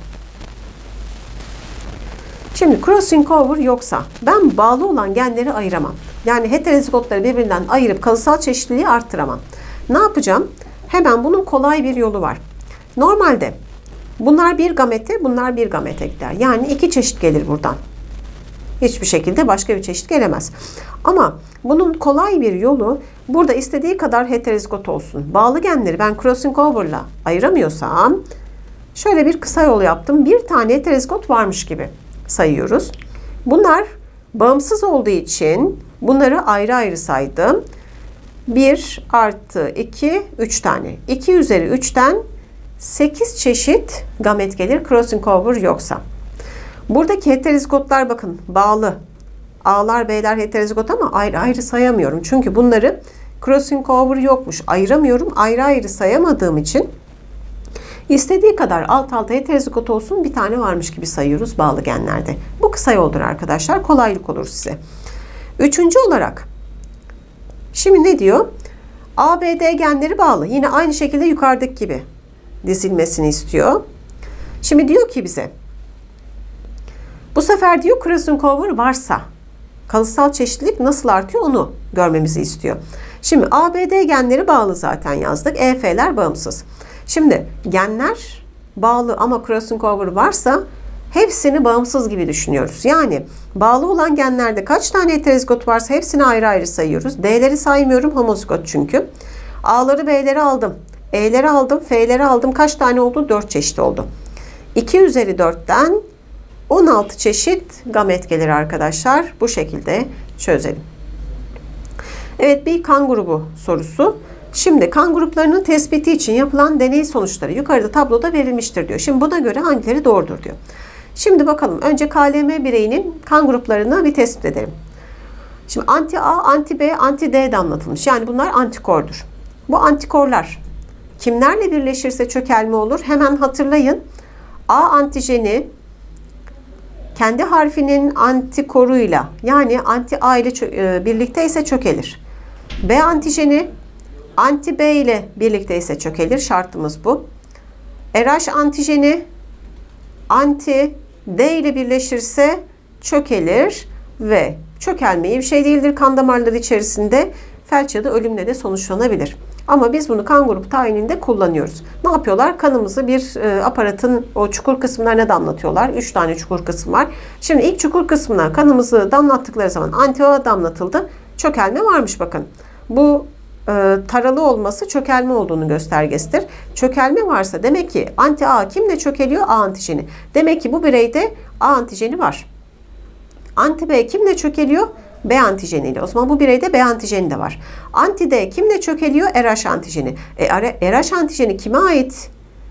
S1: Şimdi crossing over yoksa ben bağlı olan genleri ayıramam. Yani heterozigotları birbirinden ayırıp kalıtsal çeşitliliği arttıramam. Ne yapacağım? Hemen bunun kolay bir yolu var. Normalde bunlar bir gamete, bunlar bir gamete gider. Yani iki çeşit gelir buradan. Hiçbir şekilde başka bir çeşit gelemez. Ama bunun kolay bir yolu burada istediği kadar heterozigot olsun. Bağlı genleri ben crossing over'la ayıramıyorsam şöyle bir kısa yol yaptım. Bir tane heterozigot varmış gibi sayıyoruz. Bunlar bağımsız olduğu için bunları ayrı ayrı saydım. bir artı iki, üç tane. iki üzeri üçten sekiz çeşit gamet gelir crossing over yoksa. Buradaki heterozigotlar bakın bağlı. A'lar, B'ler heterozigot ama ayrı ayrı sayamıyorum. Çünkü bunları crossing over yokmuş. Ayıramıyorum. Ayrı ayrı sayamadığım için istediği kadar alt alta heterozigot olsun bir tane varmış gibi sayıyoruz bağlı genlerde. Bu kısa yoldur arkadaşlar. Kolaylık olur size. Üçüncü olarak şimdi ne diyor? A, B, D genleri bağlı. Yine aynı şekilde yukarıdaki gibi. dizilmesini istiyor. Şimdi diyor ki bize, bu sefer diyor crossover varsa kalıtsal çeşitlilik nasıl artıyor onu görmemizi istiyor. Şimdi A B D genleri bağlı zaten yazdık. E F'ler bağımsız. Şimdi genler bağlı ama crossover varsa hepsini bağımsız gibi düşünüyoruz. Yani bağlı olan genlerde kaç tane heterozigot varsa hepsini ayrı ayrı sayıyoruz. D'leri saymıyorum, homozigot çünkü. A'ları, B'leri aldım. E'leri aldım, F'leri aldım. Kaç tane oldu? dört çeşit oldu. iki üzeri dörtten on altı çeşit gamet gelir arkadaşlar. Bu şekilde çözelim. Evet, bir kan grubu sorusu. Şimdi kan gruplarının tespiti için yapılan deney sonuçları yukarıda tabloda verilmiştir diyor. Şimdi buna göre hangileri doğrudur diyor. Şimdi bakalım. Önce K L M bireyinin kan gruplarını bir tespit edelim. Şimdi anti A, anti B, anti D damlatılmış. Yani bunlar antikordur. Bu antikorlar kimlerle birleşirse çökelme olur? Hemen hatırlayın. A antijeni kendi harfinin antikoruyla, yani anti A ile birlikte ise çökelir. B antijeni anti B ile birlikte ise çökelir. Şartımız bu. R H antijeni anti D ile birleşirse çökelir ve çökelme iyi bir şey değildir. Kan damarları içerisinde felç ya da ölümle de sonuçlanabilir. Ama biz bunu kan grubu tayininde kullanıyoruz. Ne yapıyorlar? Kanımızı bir e, aparatın o çukur kısımlarına damlatıyorlar. üç tane çukur kısım var. Şimdi ilk çukur kısmına kanımızı damlattıkları zaman anti A damlatıldı. Çökelme varmış bakın. Bu e, taralı olması çökelme olduğunu göstergesidir. Çökelme varsa demek ki anti A kimle çökeliyor? A antijeni. Demek ki bu bireyde A antijeni var. Anti B kimle çökeliyor? B antijeniyle. O zaman bu bireyde B antijeni de var. Anti D kimle çökeliyor? R H antijeni. E, R H antijeni kime ait?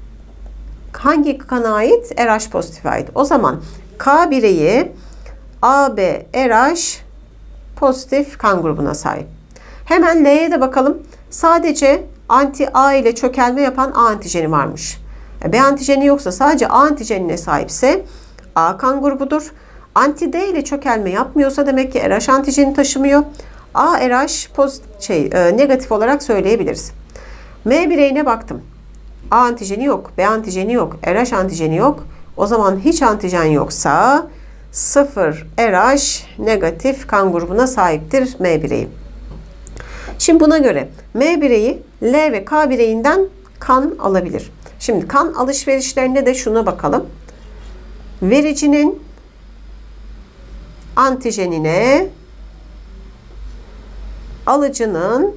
S1: Hangi kana ait? R H pozitife ait. O zaman K bireyi A B R H pozitif kan grubuna sahip. Hemen L'ye de bakalım. Sadece anti A ile çökelme yapan A antijeni varmış. E, B antijeni yoksa sadece A antijenine sahipse A kan grubudur. Anti D ile çökelme yapmıyorsa demek ki R H antijeni taşımıyor. A R H pozitif, şey, e, negatif olarak söyleyebiliriz. M bireyine baktım. A antijeni yok, B antijeni yok, R H antijeni yok. O zaman hiç antijen yoksa sıfır R H negatif kan grubuna sahiptir M bireyi. Şimdi buna göre M bireyi L ve K bireyinden kan alabilir. Şimdi kan alışverişlerine de şuna bakalım. Vericinin antijenine alıcının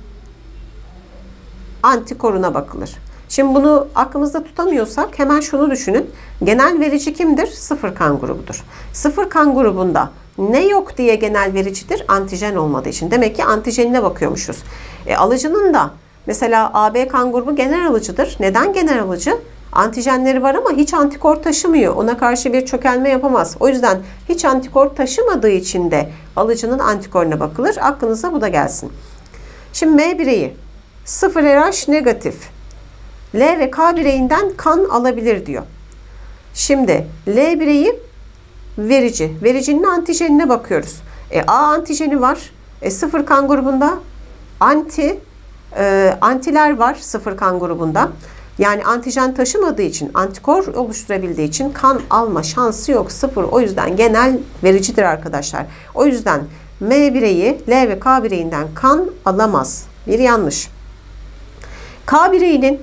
S1: antikoruna bakılır. Şimdi bunu aklımızda tutamıyorsak hemen şunu düşünün. Genel verici kimdir? Sıfır kan grubudur. Sıfır kan grubunda ne yok diye genel vericidir? Antijen olmadığı için. Demek ki antijenine bakıyormuşuz. E, alıcının da mesela A B kan grubu genel alıcıdır. Neden genel alıcı? Antijenleri var ama hiç antikor taşımıyor. Ona karşı bir çökelme yapamaz. O yüzden hiç antikor taşımadığı için de alıcının antikoruna bakılır. Aklınıza bu da gelsin. Şimdi M bireyi sıfır R H negatif L ve K bireyinden kan alabilir diyor. Şimdi L bireyi verici. Vericinin antijenine bakıyoruz. E, A antijeni var. E, sıfır kan grubunda anti e, antiler var sıfır kan grubunda. Yani antijen taşımadığı için, antikor oluşturabildiği için kan alma şansı yok. Sıfır. O yüzden genel vericidir arkadaşlar. O yüzden M bireyi L ve K bireyinden kan alamaz. Bir yanlış. K bireyinin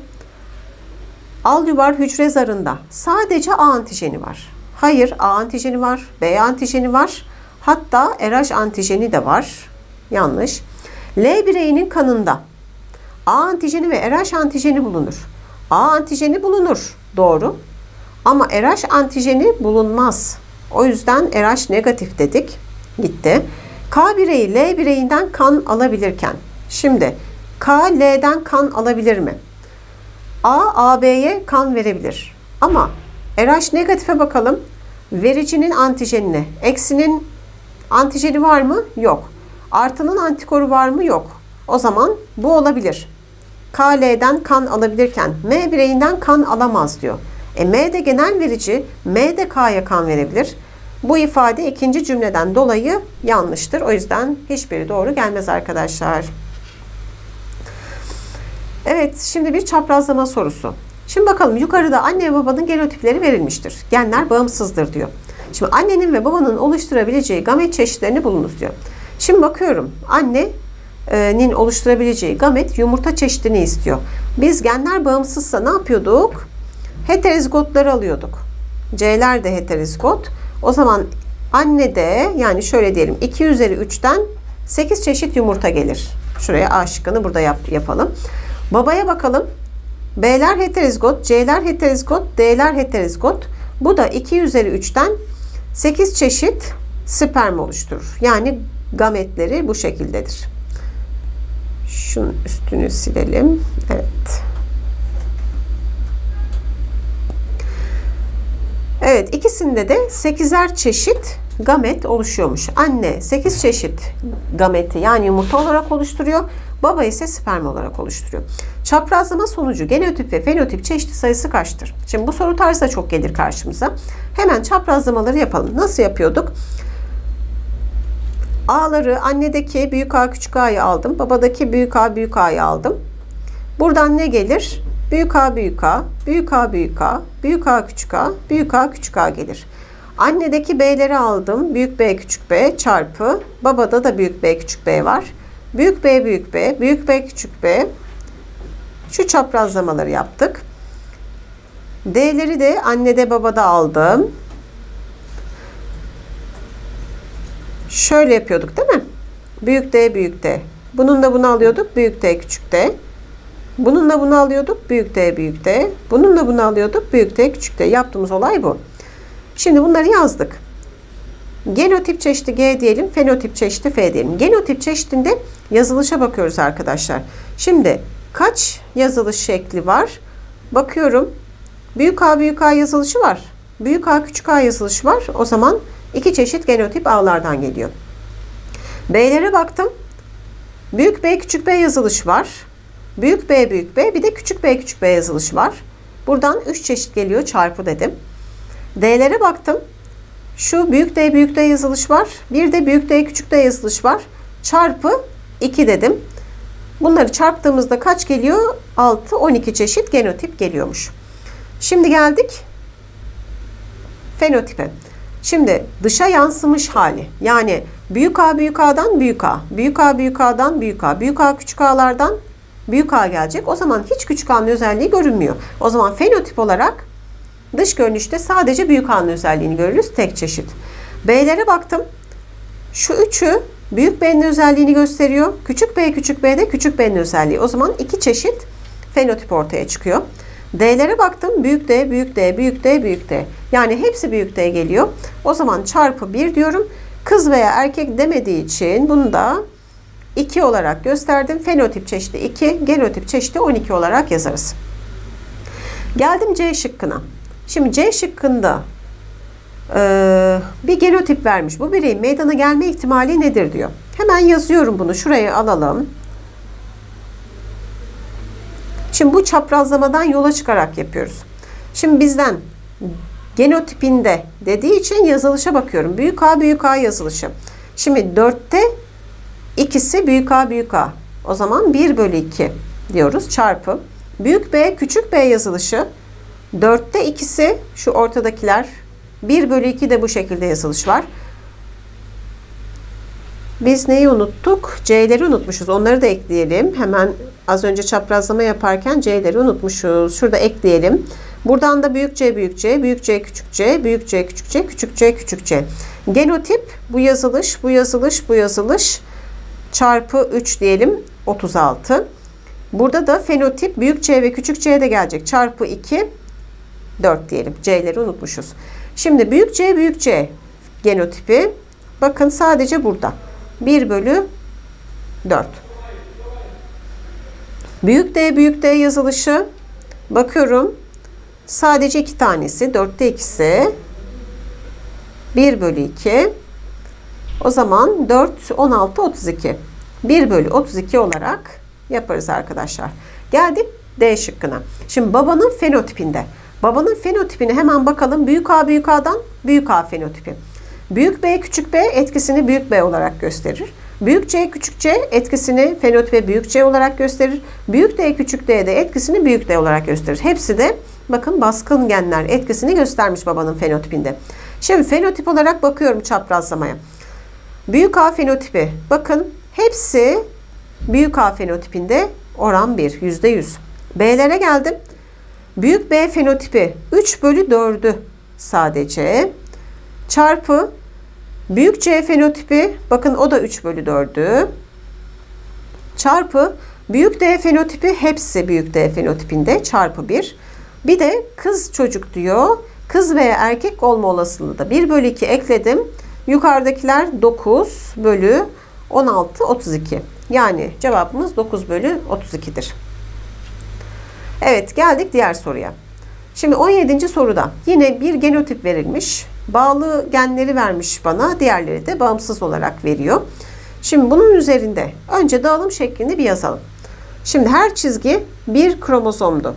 S1: alüvar hücre zarında sadece A antijeni var. Hayır, A antijeni var, B antijeni var. Hatta R H antijeni de var. Yanlış. L bireyinin kanında A antijeni ve R H antijeni bulunur. A antijeni bulunur. Doğru. Ama R H antijeni bulunmaz. O yüzden R H negatif dedik. Gitti. K bireyi L bireyinden kan alabilirken. Şimdi K L'den kan alabilir mi? A A B'ye kan verebilir. Ama R H negatife bakalım. Vericinin antijenine. Eksinin antijeni var mı? Yok. Artının antikoru var mı? Yok. O zaman bu olabilir. K L'den kan alabilirken M bireyinden kan alamaz diyor. E, M de genel verici, M de K'ya kan verebilir. Bu ifade ikinci cümleden dolayı yanlıştır. O yüzden hiçbiri doğru gelmez arkadaşlar. Evet, şimdi bir çaprazlama sorusu. Şimdi bakalım, yukarıda anne ve babanın genotipleri verilmiştir. Genler bağımsızdır diyor. Şimdi annenin ve babanın oluşturabileceği gamet çeşitlerini bulunuz diyor. Şimdi bakıyorum, annenin oluşturabileceği gamet yumurta çeşidini istiyor. Biz genler bağımsızsa ne yapıyorduk? Heterozigotları alıyorduk. C'ler de heterozigot. O zaman annede, yani şöyle diyelim, iki üzeri üçten sekiz çeşit yumurta gelir. Şuraya A şıkkını burada yap, yapalım. Babaya bakalım. B'ler heterozigot, C'ler heterozigot, D'ler heterozigot. Bu da iki üzeri üçten sekiz çeşit sperm oluşturur. Yani gametleri bu şekildedir. Şunun üstünü silelim. Evet. Evet, ikisinde de sekizer çeşit gamet oluşuyormuş. Anne sekiz çeşit gameti, yani yumurta olarak oluşturuyor. Baba ise sperm olarak oluşturuyor. Çaprazlama sonucu genotip ve fenotip çeşit sayısı kaçtır? Şimdi bu soru tarzı da çok gelir karşımıza. Hemen çaprazlamaları yapalım. Nasıl yapıyorduk? A'ları, annedeki büyük A küçük A'yı aldım. Babadaki büyük A büyük A'yı aldım. Buradan ne gelir? Büyük A büyük A, büyük A büyük A, büyük A küçük A, büyük A küçük A gelir. Annedeki B'leri aldım. Büyük B küçük B çarpı, babada da büyük B küçük B var. Büyük B büyük B, büyük B küçük B. Şu çaprazlamaları yaptık. D'leri de annede babada aldım. Şöyle yapıyorduk değil mi? Büyük D büyük D. Bununla bunu alıyorduk. Büyük D küçük D. Bununla bunu alıyorduk. Büyük D büyük D. Bununla bunu alıyorduk. Büyük D küçük D. Yaptığımız olay bu. Şimdi bunları yazdık. Genotip çeşidi G diyelim. Fenotip çeşidi F diyelim. Genotip çeşidinde yazılışa bakıyoruz arkadaşlar. Şimdi kaç yazılış şekli var? Bakıyorum. Büyük A büyük A yazılışı var. Büyük A küçük A yazılışı var. O zaman iki çeşit genotip A'lardan geliyor. B'lere baktım. Büyük B küçük B yazılışı var. Büyük B büyük B, bir de küçük B küçük B yazılışı var. Buradan üç çeşit geliyor, çarpı dedim. D'lere baktım. Şu büyük D büyük D yazılış var. Bir de büyük D küçük D yazılış var. Çarpı iki dedim. Bunları çarptığımızda kaç geliyor? altı, on iki çeşit genotip geliyormuş. Şimdi geldik fenotipe. Şimdi dışa yansımış hali. Yani büyük A büyük A'dan büyük A, büyük A büyük A'dan büyük A, büyük A küçük A'lardan büyük A gelecek. O zaman hiç küçük A'nın özelliği görünmüyor. O zaman fenotip olarak dış görünüşte sadece büyük A'nın özelliğini görürüz. Tek çeşit. B'lere baktım. Şu üçü büyük B'nin özelliğini gösteriyor. Küçük B küçük B'de küçük B'nin özelliği. O zaman iki çeşit fenotip ortaya çıkıyor. D'lere baktım. Büyük D, büyük D, büyük D, büyük D. Yani hepsi büyük D geliyor. O zaman çarpı bir diyorum. Kız veya erkek demediği için bunu da iki olarak gösterdim. Fenotip çeşidi iki, genotip çeşidi on iki olarak yazarız. Geldim C şıkkına. Şimdi C şıkkında e, bir genotip vermiş. Bu bireyin meydana gelme ihtimali nedir diyor. Hemen yazıyorum bunu. Şuraya alalım. Şimdi bu çaprazlamadan yola çıkarak yapıyoruz. Şimdi bizden genotipinde dediği için yazılışa bakıyorum. Büyük A büyük A yazılışı. Şimdi dörtte ikisi büyük A büyük A. O zaman bir bölü iki diyoruz. Çarpı. Büyük B küçük B yazılışı. dörtte ikisi şu ortadakiler. bir bölü iki de bu şekilde yazılış var. Biz neyi unuttuk? C'leri unutmuşuz. Onları da ekleyelim. Hemen az önce çaprazlama yaparken C'leri unutmuşuz. Şurada ekleyelim. Buradan da büyük C büyük C, büyük C küçük C, büyük C küçük C, küçük C küçük C. Genotip bu yazılış, bu yazılış, bu yazılış çarpı üç diyelim otuz altı. Burada da fenotip büyük C ve küçük C de gelecek. Çarpı iki dört diyelim. C'leri unutmuşuz. Şimdi büyük C büyük C genotipi bakın sadece burada. bir bölü dört. Büyük D büyük D yazılışı bakıyorum. Sadece iki tanesi. dörtte ikisi. bir bölü iki. O zaman dört, on altı, otuz iki. bir bölü otuz iki olarak yaparız arkadaşlar. Geldik D şıkkına. Şimdi babanın fenotipinde. Babanın fenotipini hemen bakalım. Büyük A büyük A'dan büyük A fenotipi. Büyük B küçük B etkisini büyük B olarak gösterir. Büyük C küçük C etkisini fenotipe büyük C olarak gösterir. Büyük D küçük D de etkisini büyük D olarak gösterir. Hepsi de bakın baskın genler etkisini göstermiş babanın fenotipinde. Şimdi fenotip olarak bakıyorum çaprazlamaya. Büyük A fenotipi bakın hepsi büyük A fenotipinde oran bir, yüzde yüz. B'lere geldim. Büyük B fenotipi üç bölü dördü sadece çarpı büyük C fenotipi bakın o da üç bölü dördü çarpı büyük D fenotipi hepsi büyük D fenotipinde çarpı bir. Bir de kız çocuk diyor. Kız veya erkek olma olasılığı da bir bölü iki ekledim. Yukarıdakiler dokuz bölü on altı, otuz iki. Yani cevabımız dokuz bölü otuz iki'dir. Evet, geldik diğer soruya. Şimdi on yedinci soruda yine bir genotip verilmiş. Bağlı genleri vermiş bana. Diğerleri de bağımsız olarak veriyor. Şimdi bunun üzerinde önce dağılım şeklini bir yazalım. Şimdi her çizgi bir kromozomdu.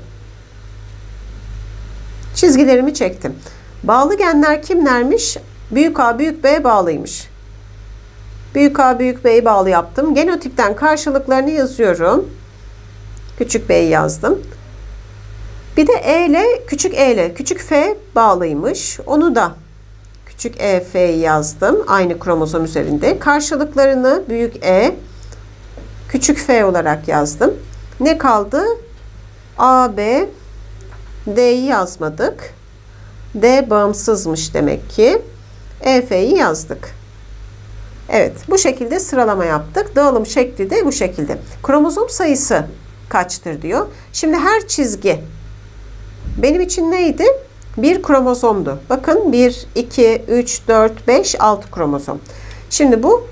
S1: Çizgilerimi çektim. Bağlı genler kimlermiş? Büyük A, büyük B bağlıymış. Büyük A, büyük B'yi bağlı yaptım. Genotipten karşılıklarını yazıyorum. Küçük B'yi yazdım. Bir de E ile küçük E ile küçük F bağlıymış. Onu da küçük E, F'yi yazdım. Aynı kromozom üzerinde. Karşılıklarını büyük E, küçük F olarak yazdım. Ne kaldı? A, B, D'yi yazmadık. D bağımsızmış demek ki. E, F'yi yazdık. Evet, bu şekilde sıralama yaptık. Dağılım şekli de bu şekilde. Kromozom sayısı kaçtır diyor. Şimdi her çizgi benim için neydi? Bir kromozomdu. Bakın bir, iki, üç, dört, beş, altı kromozom. Şimdi bu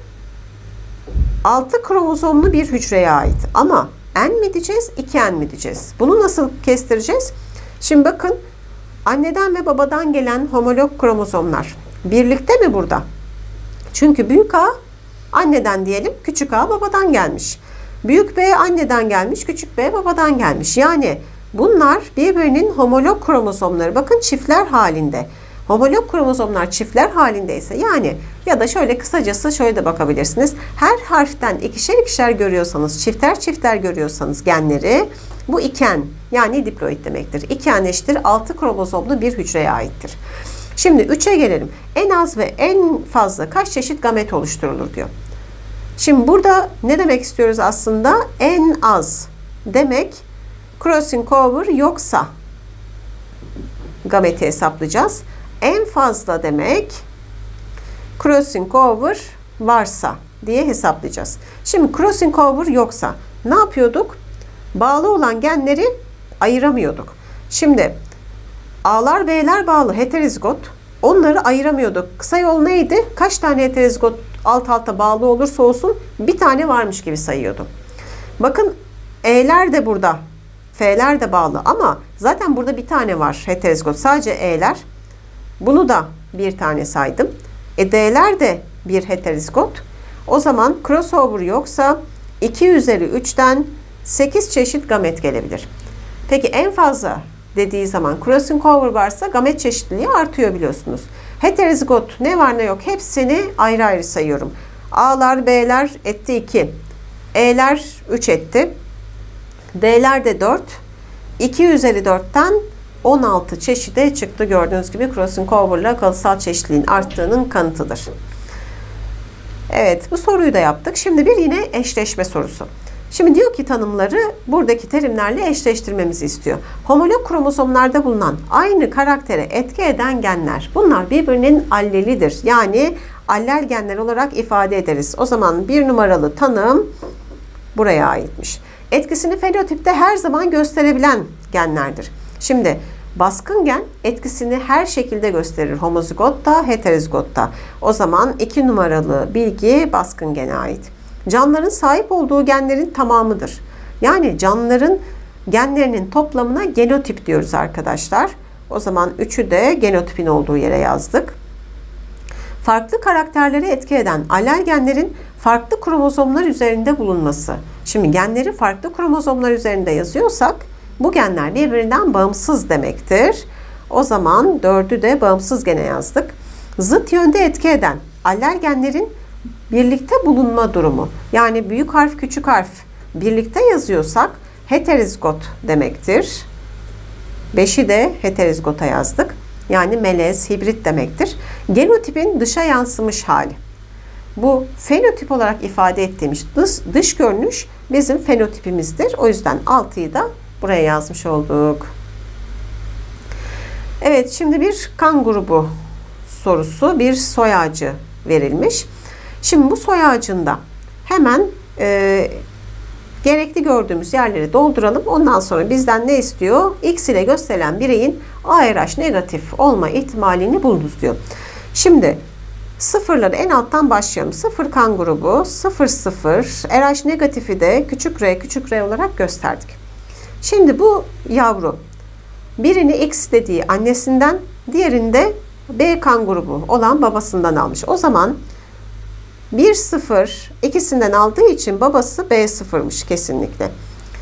S1: altı kromozomlu bir hücreye ait. Ama N mi diyeceğiz, iki N mi diyeceğiz? Bunu nasıl kestireceğiz? Şimdi bakın anneden ve babadan gelen homolog kromozomlar birlikte mi burada? Çünkü büyük A anneden diyelim, küçük A babadan gelmiş. Büyük B anneden gelmiş, küçük B babadan gelmiş. Yani bunlar birbirinin homolog kromozomları. Bakın çiftler halinde. Homolog kromozomlar çiftler halindeyse yani ya da şöyle kısacası şöyle de bakabilirsiniz. Her harften ikişer ikişer görüyorsanız, çifter çifter görüyorsanız genleri bu iki N yani diploid demektir. iki N eşittir altı kromozomlu bir hücreye aittir. Şimdi üçe gelelim. En az ve en fazla kaç çeşit gamet oluşturulur diyor. Şimdi burada ne demek istiyoruz aslında? En az demek crossing over yoksa gameti hesaplayacağız. En fazla demek crossing over varsa diye hesaplayacağız. Şimdi crossing over yoksa ne yapıyorduk? Bağlı olan genleri ayıramıyorduk. Şimdi A'lar B'ler bağlı heterozigot. Onları ayıramıyorduk. Kısa yol neydi? Kaç tane heterozigot alt alta bağlı olursa olsun bir tane varmış gibi sayıyordum. Bakın E'ler de burada. F'ler de bağlı ama zaten burada bir tane var heterozigot. Sadece E'ler. Bunu da bir tane saydım. E D'ler de bir heterozigot. O zaman crossover yoksa iki üzeri üçten sekiz çeşit gamet gelebilir. Peki en fazla dediği zaman crossing over varsa gamet çeşitliliği artıyor biliyorsunuz. Heterozigot ne var ne yok hepsini ayrı ayrı sayıyorum. A'lar B'ler etti iki. E'ler üç etti. D'ler de dört. iki üzeri dörtten on altı çeşide çıktı. Gördüğünüz gibi crossing over ile kalıtsal çeşitliliğin arttığının kanıtıdır. Evet, bu soruyu da yaptık. Şimdi bir yine eşleşme sorusu. Şimdi diyor ki tanımları buradaki terimlerle eşleştirmemizi istiyor. Homolog kromozomlarda bulunan aynı karaktere etki eden genler. Bunlar birbirinin allelidir. Yani allel genler olarak ifade ederiz. O zaman bir numaralı tanım buraya aitmiş. Etkisini fenotipte her zaman gösterebilen genlerdir. Şimdi baskın gen etkisini her şekilde gösterir. Homozigotta, heterozigotta. O zaman iki numaralı bilgi baskın gene ait. Canlıların sahip olduğu genlerin tamamıdır. Yani canlıların genlerinin toplamına genotip diyoruz arkadaşlar. O zaman üçü de genotipin olduğu yere yazdık. Farklı karakterleri etki eden allel genlerin farklı kromozomlar üzerinde bulunması. Şimdi genleri farklı kromozomlar üzerinde yazıyorsak bu genler birbirinden bağımsız demektir. O zaman dördü de bağımsız gene yazdık. Zıt yönde etki eden allel genlerin birlikte bulunma durumu. Yani büyük harf, küçük harf birlikte yazıyorsak heterozigot demektir. beşi de heterozigota yazdık. Yani melez, hibrit demektir. Genotipin dışa yansımış hali. Bu fenotip olarak ifade ettiğimiz dış, dış görünüş bizim fenotipimizdir. O yüzden altıyı da buraya yazmış olduk. Evet, şimdi bir kan grubu sorusu, bir soy ağacı verilmiş. Şimdi bu soy ağacında hemen e, gerekli gördüğümüz yerleri dolduralım. Ondan sonra bizden ne istiyor? X ile gösterilen bireyin A R H negatif olma ihtimalini bulunuz diyor. Şimdi sıfırları en alttan başlayalım. sıfır kan grubu, sıfır sıfır, R H negatifi de küçük r küçük r olarak gösterdik. Şimdi bu yavru birini X dediği annesinden, diğerinde B kan grubu olan babasından almış. O zaman bir sıfır ikisinden aldığı için babası B sıfırmış kesinlikle.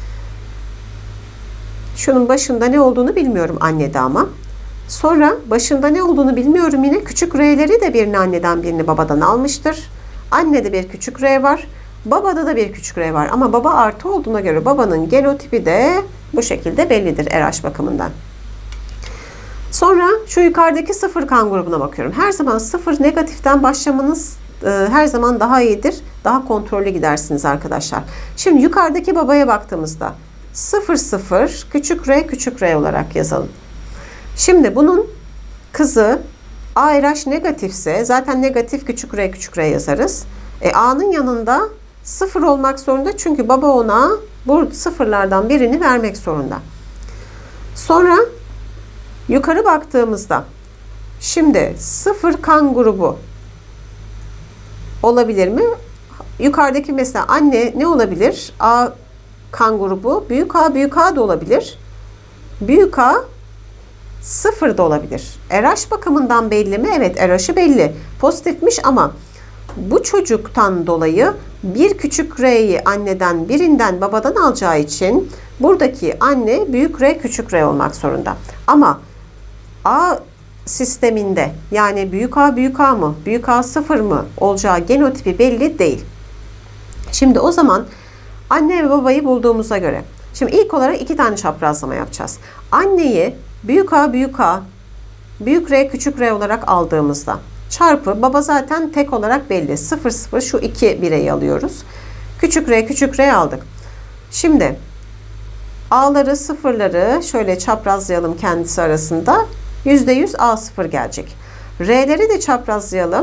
S1: Şunun başında ne olduğunu bilmiyorum annede ama. Sonra başında ne olduğunu bilmiyorum yine. Küçük R'leri de birini anneden birini babadan almıştır. Annede bir küçük R var. Babada da bir küçük R var. Ama baba artı olduğuna göre babanın genotipi de bu şekilde bellidir R H bakımından. Sonra şu yukarıdaki sıfır kan grubuna bakıyorum. Her zaman sıfır negatiften başlamanız e, her zaman daha iyidir. Daha kontrollü gidersiniz arkadaşlar. Şimdi yukarıdaki babaya baktığımızda sıfır sıfır küçük r küçük r olarak yazalım. Şimdi bunun kızı A R H negatifse zaten negatif küçük r küçük r yazarız. E, A'nın yanında sıfır olmak zorunda çünkü baba ona bu sıfırlardan birini vermek zorunda. Sonra yukarı baktığımızda şimdi sıfır kan grubu olabilir mi? Yukarıdaki mesela anne ne olabilir? A kan grubu büyük A büyük A da olabilir. Büyük A sıfır da olabilir. R H bakımından belli mi? Evet, R H'ı belli. Pozitifmiş ama bu çocuktan dolayı bir küçük R'yi anneden birinden babadan alacağı için buradaki anne büyük R küçük R olmak zorunda. Ama A sisteminde yani büyük A büyük A mı büyük A sıfır mı olacağı genotipi belli değil. Şimdi o zaman anne ve babayı bulduğumuza göre şimdi ilk olarak iki tane çaprazlama yapacağız. Anneyi büyük A büyük A büyük R küçük R olarak aldığımızda çarpı baba zaten tek olarak belli. sıfır sıfır şu iki bireyi alıyoruz. Küçük R küçük R aldık. Şimdi A'ları sıfırları şöyle çaprazlayalım kendisi arasında. yüzde yüz A sıfır gelecek. R'leri de çaprazlayalım.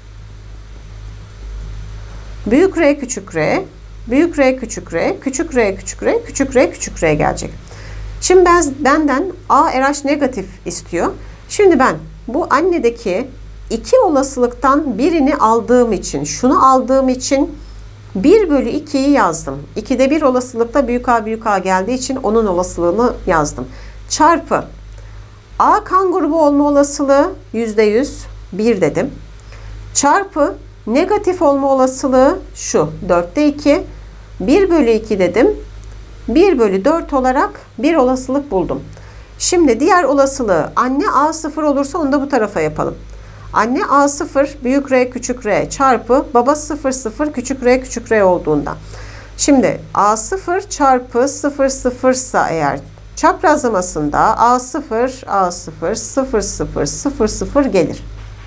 S1: Büyük R küçük R, büyük R küçük R, küçük R küçük R, küçük R küçük R gelecek. Şimdi ben benden A R H negatif istiyor. Şimdi ben bu annedeki iki olasılıktan birini aldığım için, şunu aldığım için bir bölü ikiyi yazdım. ikide bir olasılıkta büyük A büyük A geldiği için onun olasılığını yazdım. Çarpı A kan grubu olma olasılığı yüzde yüz bir dedim. Çarpı negatif olma olasılığı şu dörtte iki. bir bölü iki dedim. bir bölü dört olarak bir olasılık buldum. Şimdi diğer olasılığı anne A sıfır olursa onu da bu tarafa yapalım. Anne A sıfır büyük R küçük R çarpı baba sıfır sıfır küçük R küçük R olduğunda. Şimdi A sıfır çarpı sıfır sıfır ise eğer çaprazlamasında A sıfır A sıfır sıfır sıfır sıfır sıfır gelir.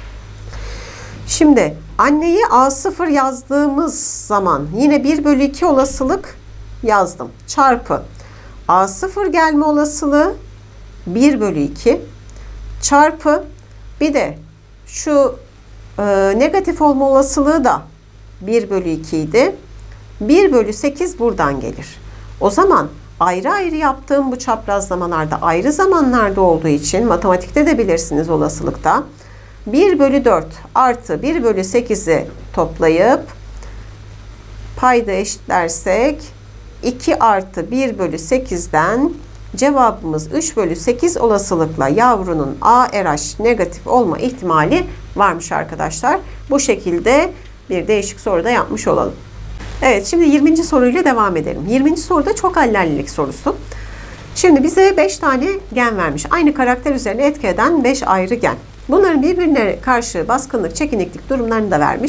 S1: Şimdi anneyi A sıfır yazdığımız zaman yine bir bölü iki olasılık yazdım. Çarpı A sıfır gelme olasılığı bir bölü iki çarpı bir de şu e, negatif olma olasılığı da bir bölü iki idi. bir bölü sekiz buradan gelir. O zaman ayrı ayrı yaptığım bu çaprazlamalarda ayrı zamanlarda olduğu için matematikte de bilirsiniz olasılıkta bir bölü dört artı bir bölü sekizi toplayıp payda eşitlersek iki artı bir bölü sekizden cevabımız üç bölü sekiz olasılıkla yavrunun A R H negatif olma ihtimali varmış arkadaşlar. Bu şekilde bir değişik soru da yapmış olalım. Evet, şimdi yirminci soruyla devam edelim. yirminci soruda çok allellilik sorusu. Şimdi bize beş tane gen vermiş. Aynı karakter üzerine etki eden beş ayrı gen. Bunların birbirine karşı baskınlık, çekiniklik durumlarını da vermiş.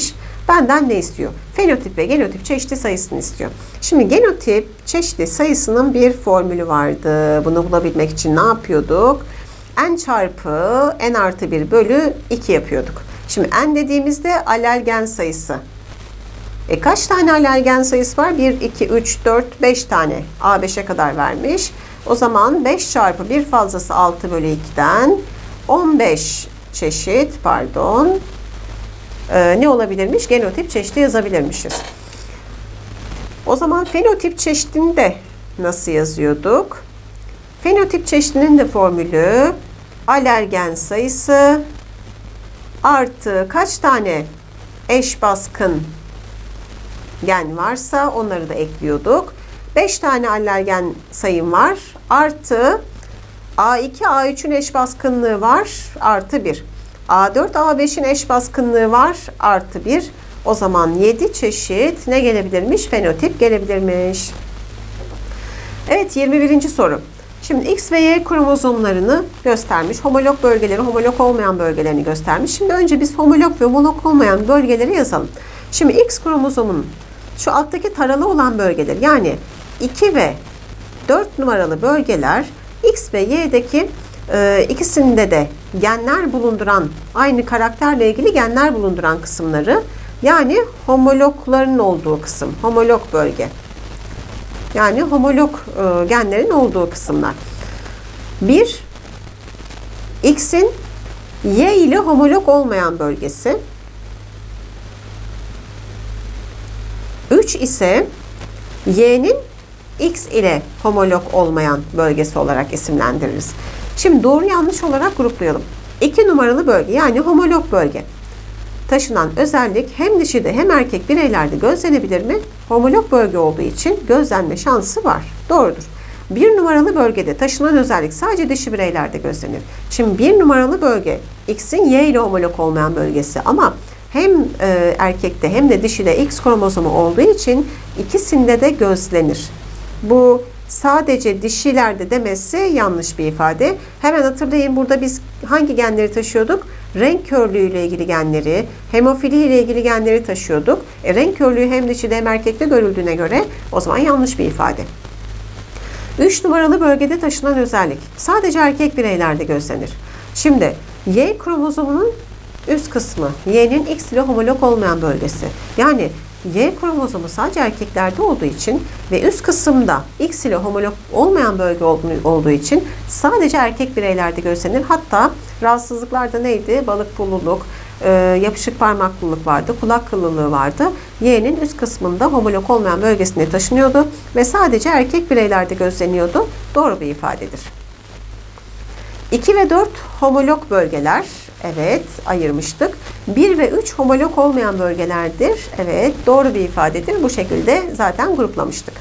S1: Benden ne istiyor? Fenotip ve genotip çeşitli sayısını istiyor. Şimdi genotip çeşitli sayısının bir formülü vardı. Bunu bulabilmek için ne yapıyorduk? N çarpı n artı bir bölü iki yapıyorduk. Şimdi n dediğimizde alelgen sayısı. E kaç tane alelgen sayısı var? bir, iki, üç, dört, beş tane. A beşe kadar vermiş. O zaman beş çarpı bir fazlası altı bölü iki'den on beş çeşit pardon e, ne olabilirmiş? Genotip çeşidi yazabilirmişiz. O zaman fenotip çeşidini de nasıl yazıyorduk? Fenotip çeşidinin de formülü alelgen sayısı artı kaç tane eş baskın gen varsa onları da ekliyorduk. beş tane alelgen sayım var. Artı A iki, A üçün eş baskınlığı var. Artı bir. A dört, A beşin eş baskınlığı var. Artı bir. O zaman yedi çeşit ne gelebilirmiş? Fenotip gelebilirmiş. Evet, yirmi birinci soru. Şimdi X ve Y kromozomlarını göstermiş. Homolog bölgeleri, homolog olmayan bölgelerini göstermiş. Şimdi önce biz homolog ve homolog olmayan bölgeleri yazalım. Şimdi X kromozomunun şu alttaki taralı olan bölgeler, yani iki ve dört numaralı bölgeler X ve Y'deki e, ikisinde de genler bulunduran, aynı karakterle ilgili genler bulunduran kısımları, yani homologların olduğu kısım, homolog bölge. Yani homolog e, genlerin olduğu kısımlar. bir. X'in Y ile homolog olmayan bölgesi. üç ise Y'nin X ile homolog olmayan bölgesi olarak isimlendiririz. Şimdi doğru yanlış olarak gruplayalım. iki numaralı bölge, yani homolog bölge. Taşınan özellik hem dişide hem erkek bireylerde gözlenebilir mi? Homolog bölge olduğu için gözlenme şansı var. Doğrudur. bir numaralı bölgede taşınan özellik sadece dişi bireylerde gözlenir. Şimdi bir numaralı bölge X'in Y ile homolog olmayan bölgesi, ama hem e, erkekte hem de dişide X kromozomu olduğu için ikisinde de gözlenir. Bu sadece dişilerde demesi yanlış bir ifade. Hemen hatırlayın, burada biz hangi genleri taşıyorduk? Renk körlüğü ile ilgili genleri, hemofili ile ilgili genleri taşıyorduk. E, renk körlüğü hem dişide hem erkekte görüldüğüne göre o zaman yanlış bir ifade. üç numaralı bölgede taşınan özellik sadece erkek bireylerde gözlenir. Şimdi Y kromozomunun üst kısmı, Y'nin X ile homolog olmayan bölgesi. Yani Y kromozomu sadece erkeklerde olduğu için ve üst kısımda X ile homolog olmayan bölge olduğu için sadece erkek bireylerde gözlenir. Hatta rahatsızlıklarda neydi? Balık pulluluk, e, yapışık parmaklılık vardı, kulak kıllılığı vardı. Y'nin üst kısmında homolog olmayan bölgesine taşınıyordu ve sadece erkek bireylerde gözleniyordu. Doğru bir ifadedir. iki ve dört homolog bölgeler. Evet, ayırmıştık. bir ve üç homolog olmayan bölgelerdir. Evet, doğru bir ifadedir. Bu şekilde zaten gruplamıştık.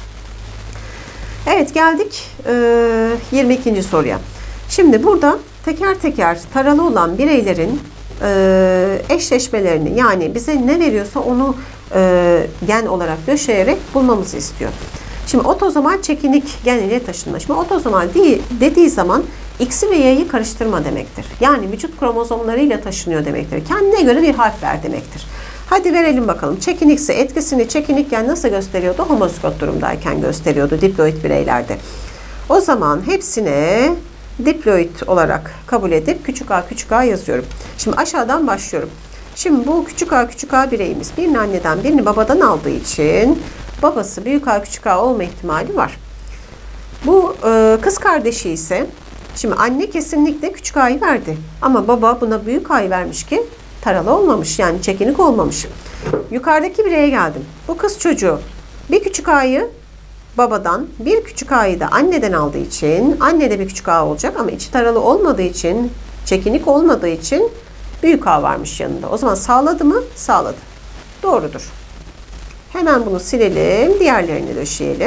S1: Evet, geldik e, yirmi ikinci soruya. Şimdi burada teker teker taralı olan bireylerin e, eşleşmelerini, yani bize ne veriyorsa onu e, gen olarak döşeyerek bulmamızı istiyor. Şimdi otozomal çekinik gen ile taşınma. Şimdi otozomal değil, dediği zaman X'i ve Y'yi karıştırma demektir. Yani vücut kromozomlarıyla taşınıyor demektir. Kendine göre bir harf ver demektir. Hadi verelim bakalım. Çekinikse etkisini çekinik gen nasıl gösteriyordu? Homozigot durumdayken gösteriyordu diploid bireylerde. O zaman hepsine diploid olarak kabul edip küçük a küçük a yazıyorum. Şimdi aşağıdan başlıyorum. Şimdi bu küçük a küçük a bireyimiz birini anneden birini babadan aldığı için babası büyük a küçük a olma ihtimali var. Bu e, kız kardeşi ise, şimdi anne kesinlikle küçük a'yı verdi. Ama baba buna büyük a'yı vermiş ki taralı olmamış, yani çekinik olmamış. Yukarıdaki bireye geldim. Bu kız çocuğu bir küçük a'yı babadan, bir küçük a'yı da anneden aldığı için anne de bir küçük a olacak, ama içi taralı olmadığı için, çekinik olmadığı için büyük a varmış yanında. O zaman sağladı mı? Sağladı. Doğrudur. Hemen bunu silelim. Diğerlerini döşeyelim.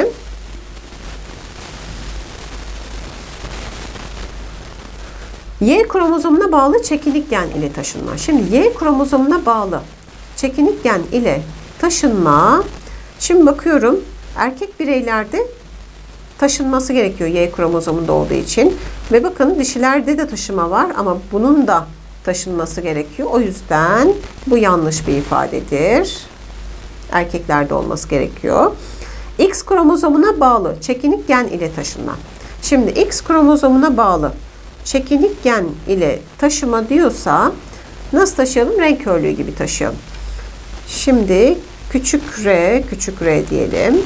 S1: Y kromozomuna bağlı çekinik gen ile taşınma. Şimdi Y kromozomuna bağlı çekinik gen ile taşınma. Şimdi bakıyorum, erkek bireylerde taşınması gerekiyor Y kromozomunda olduğu için. Ve bakın dişilerde de taşıma var, ama bunun da taşınması gerekiyor. O yüzden bu yanlış bir ifadedir. Erkeklerde olması gerekiyor. X kromozomuna bağlı çekinik gen ile taşınma. Şimdi X kromozomuna bağlı çekinik gen ile taşıma diyorsa nasıl taşıyalım? Renk körlüğü gibi taşıyalım. Şimdi küçük r, küçük r diyelim.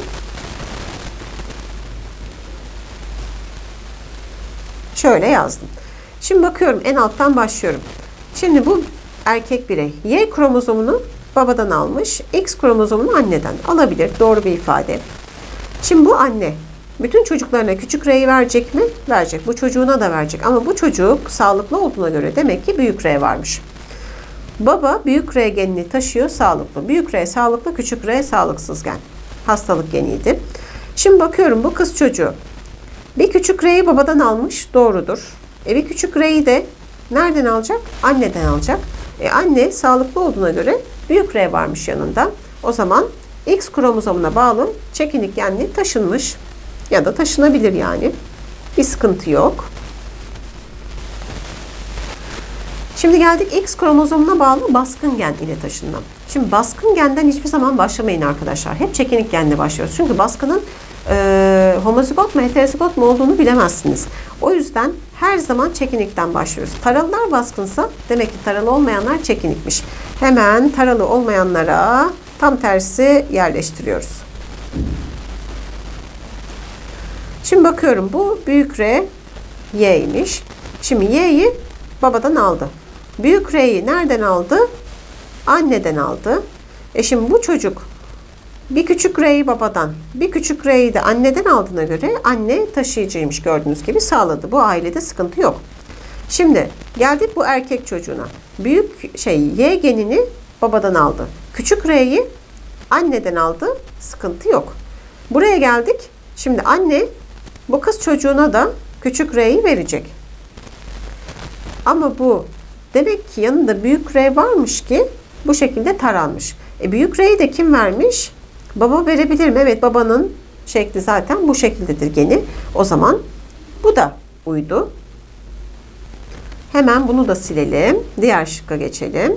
S1: Şöyle yazdım. Şimdi bakıyorum, en alttan başlıyorum. Şimdi bu erkek birey Y kromozomunu babadan almış, X kromozomunu anneden alabilir. Doğru bir ifade. Şimdi bu anne bütün çocuklarına küçük R'yi verecek mi? Verecek. Bu çocuğuna da verecek. Ama bu çocuk sağlıklı olduğuna göre demek ki büyük R varmış. Baba büyük R genini taşıyor, sağlıklı. Büyük R sağlıklı, küçük R sağlıksız gen. Hastalık geniydi. Şimdi bakıyorum, bu kız çocuğu bir küçük R'yi babadan almış, doğrudur. E bir küçük R'yi de nereden alacak? Anneden alacak. E anne sağlıklı olduğuna göre büyük R varmış yanında. O zaman X kromozomuna bağlı çekinik genli taşınmış ya da taşınabilir yani. Bir sıkıntı yok. Şimdi geldik X kromozomuna bağlı baskın gen ile taşınma. Şimdi baskın genden hiçbir zaman başlamayın arkadaşlar. Hep çekinik genle başlıyoruz. Çünkü baskının e, homozigot mu heterozigot mu olduğunu bilemezsiniz. O yüzden her zaman çekinikten başlıyoruz. Taralılar baskınsa demek ki taralı olmayanlar çekinikmiş. Hemen taralı olmayanlara tam tersi yerleştiriyoruz. Şimdi bakıyorum, bu büyük R Y'ymiş. Şimdi Y'yi babadan aldı. Büyük R'yi nereden aldı? Anneden aldı. E şimdi bu çocuk bir küçük R'yi babadan, bir küçük R'yi de anneden aldığına göre anne taşıyıcıymış, gördüğünüz gibi sağladı. Bu ailede sıkıntı yok. Şimdi geldik bu erkek çocuğuna. Büyük şey Y genini babadan aldı. Küçük R'yi anneden aldı. Sıkıntı yok. Buraya geldik. Şimdi anne bu kız çocuğuna da küçük R'yi verecek. Ama bu demek ki yanında büyük R varmış ki bu şekilde taranmış. E büyük R'yi de kim vermiş? Baba verebilir mi? Evet, babanın şekli zaten bu şekildedir geni. O zaman bu da uydu. Hemen bunu da silelim. Diğer şıkka geçelim.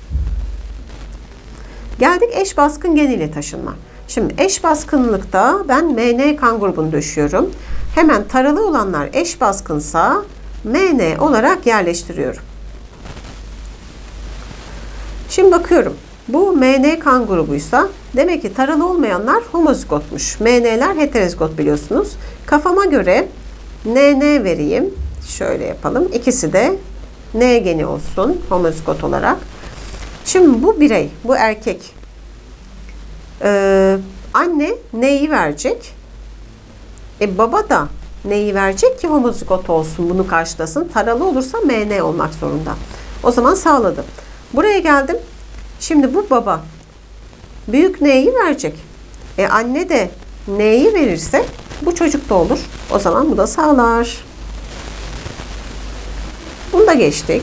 S1: Geldik eş baskın gen ile taşınma. Şimdi eş baskınlıkta ben M N kan grubunu döşüyorum. Hemen taralı olanlar eş baskınsa M N olarak yerleştiriyorum. Şimdi bakıyorum. Bu M N kan grubuysa demek ki taralı olmayanlar homozigotmuş. M N'ler heterozigot biliyorsunuz. Kafama göre N N vereyim. Şöyle yapalım. İkisi de N geni olsun homozigot olarak. Şimdi bu birey, bu erkek ee, anne N'yi verecek. E baba da N'yi verecek ki homozigot olsun, bunu karşılasın. Taralı olursa M N olmak zorunda. O zaman sağladım. Buraya geldim. Şimdi bu baba büyük N'yi verecek. E anne de N'yi verirse bu çocuk da olur. O zaman bu da sağlar. Bunu da geçtik.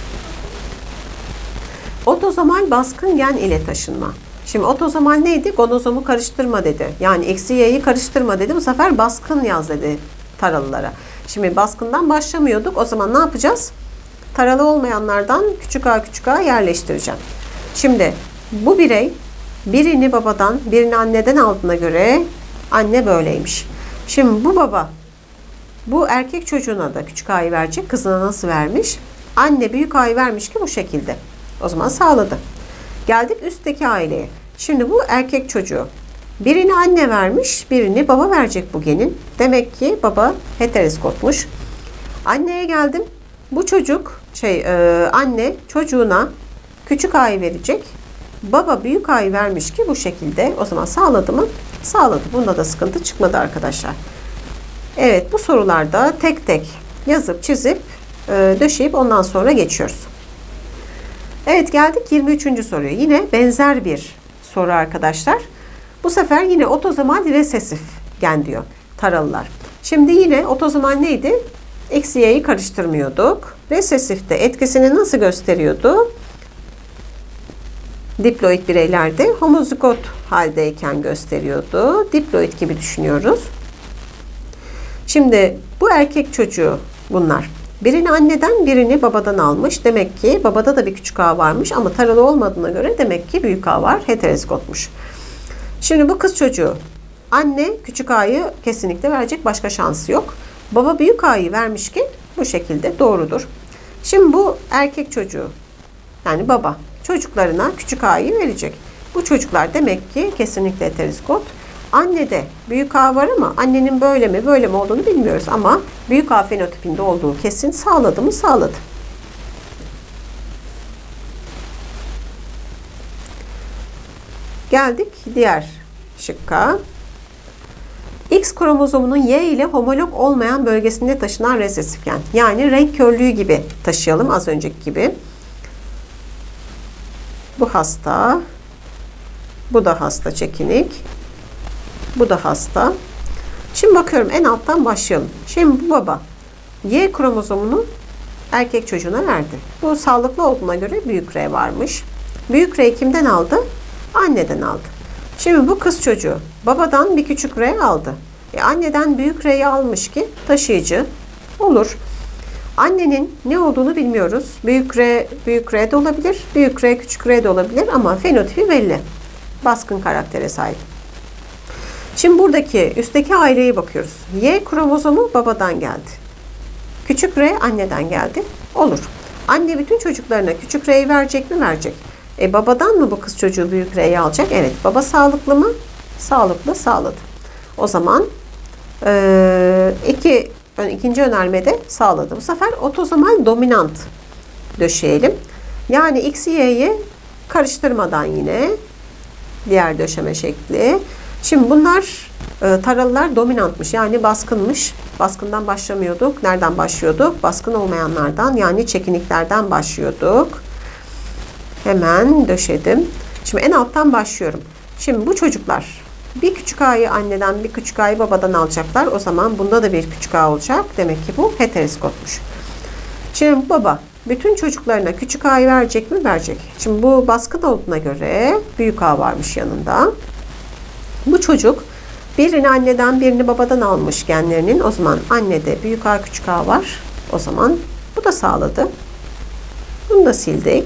S1: Otozomal baskın gen ile taşınma. Şimdi otozomal neydi? Gonozomu karıştırma dedi. Yani eksi y'yi karıştırma dedi. Bu sefer baskın yaz dedi taralılara. Şimdi baskından başlamıyorduk. O zaman ne yapacağız? Taralı olmayanlardan küçük a küçük a yerleştireceğim. Şimdi bu birey birini babadan birini anneden aldığına göre anne böyleymiş. Şimdi bu baba bu erkek çocuğuna da küçük a'yı verecek. Kızına nasıl vermiş? Anne büyük a'yı vermiş ki bu şekilde. O zaman sağladı. Geldik üstteki aileye. Şimdi bu erkek çocuğu birini anne vermiş, birini baba verecek bu genin. Demek ki baba heterozigotmuş. Anneye geldim. Bu çocuk şey e, anne çocuğuna küçük a'yı verecek. Baba büyük a'yı vermiş ki bu şekilde. O zaman sağladı mı? Sağladı. Bunda da sıkıntı çıkmadı arkadaşlar. Evet, bu sorularda tek tek yazıp çizip e, döşeyip ondan sonra geçiyoruz. Evet, geldik yirmi üçüncü soruya. Yine benzer bir soru arkadaşlar. Bu sefer yine otozomal resesif gen diyor taralılar. Şimdi yine otozomal neydi? Eksi y'yi karıştırmıyorduk. Resesifte etkisini nasıl gösteriyordu? Diploid bireylerde homozigot haldeyken gösteriyordu. Diploid gibi düşünüyoruz. Şimdi bu erkek çocuğu bunlar. Birini anneden, birini babadan almış. Demek ki babada da bir küçük a varmış ama taralı olmadığına göre demek ki büyük a var. Heterozigotmuş. Şimdi bu kız çocuğu anne küçük a'yı kesinlikle verecek, başka şansı yok. Baba büyük a'yı vermiş ki bu şekilde doğrudur. Şimdi bu erkek çocuğu yani baba çocuklarına küçük a'yı verecek. Bu çocuklar demek ki kesinlikle heterozigot. Annede büyük A var ama annenin böyle mi böyle mi olduğunu bilmiyoruz ama büyük A fenotipinde olduğu kesin. Sağladı mı? Sağladı. Geldik diğer şıkka. X kromozomunun Y ile homolog olmayan bölgesinde taşınan resesif gen. Yani renk körlüğü gibi taşıyalım az önceki gibi. Bu hasta. Bu da hasta çekinik. Bu da hasta. Şimdi bakıyorum en alttan başlayalım. Şimdi bu baba Y kromozomunu erkek çocuğuna verdi. Bu sağlıklı olduğuna göre büyük R varmış. Büyük R kimden aldı? Anneden aldı. Şimdi bu kız çocuğu babadan bir küçük R aldı. E anneden büyük R'yi almış ki taşıyıcı olur. Annenin ne olduğunu bilmiyoruz. Büyük R, büyük R de olabilir. Büyük R, küçük R de olabilir ama fenotipi belli. Baskın karaktere sahip. Şimdi buradaki üstteki aileye bakıyoruz. Y kromozomu babadan geldi. Küçük R anneden geldi. Olur. Anne bütün çocuklarına küçük R'yi verecek mi? Verecek. E babadan mı bu kız çocuğu büyük R'yi alacak? Evet. Baba sağlıklı mı? Sağlıklı, sağladı. O zaman e, iki, ikinci önermede sağladı. Bu sefer otozomal dominant döşeyelim. Yani X'i Y'yi karıştırmadan yine diğer döşeme şekli. Şimdi bunlar e, taralılar dominantmış yani baskınmış. Baskından başlamıyorduk. Nereden başlıyorduk? Baskın olmayanlardan yani çekiniklerden başlıyorduk. Hemen döşedim. Şimdi en alttan başlıyorum. Şimdi bu çocuklar bir küçük a'yı anneden bir küçük a'yı babadan alacaklar. O zaman bunda da bir küçük a olacak. Demek ki bu heterozigotmuş. Şimdi baba bütün çocuklarına küçük a'yı verecek mi? Verecek. Şimdi bu baskın olduğuna göre büyük a varmış yanında. Bu çocuk birini anneden birini babadan almış genlerinin. O zaman annede büyük A küçük A var. O zaman bu da sağladı. Bunu da sildik.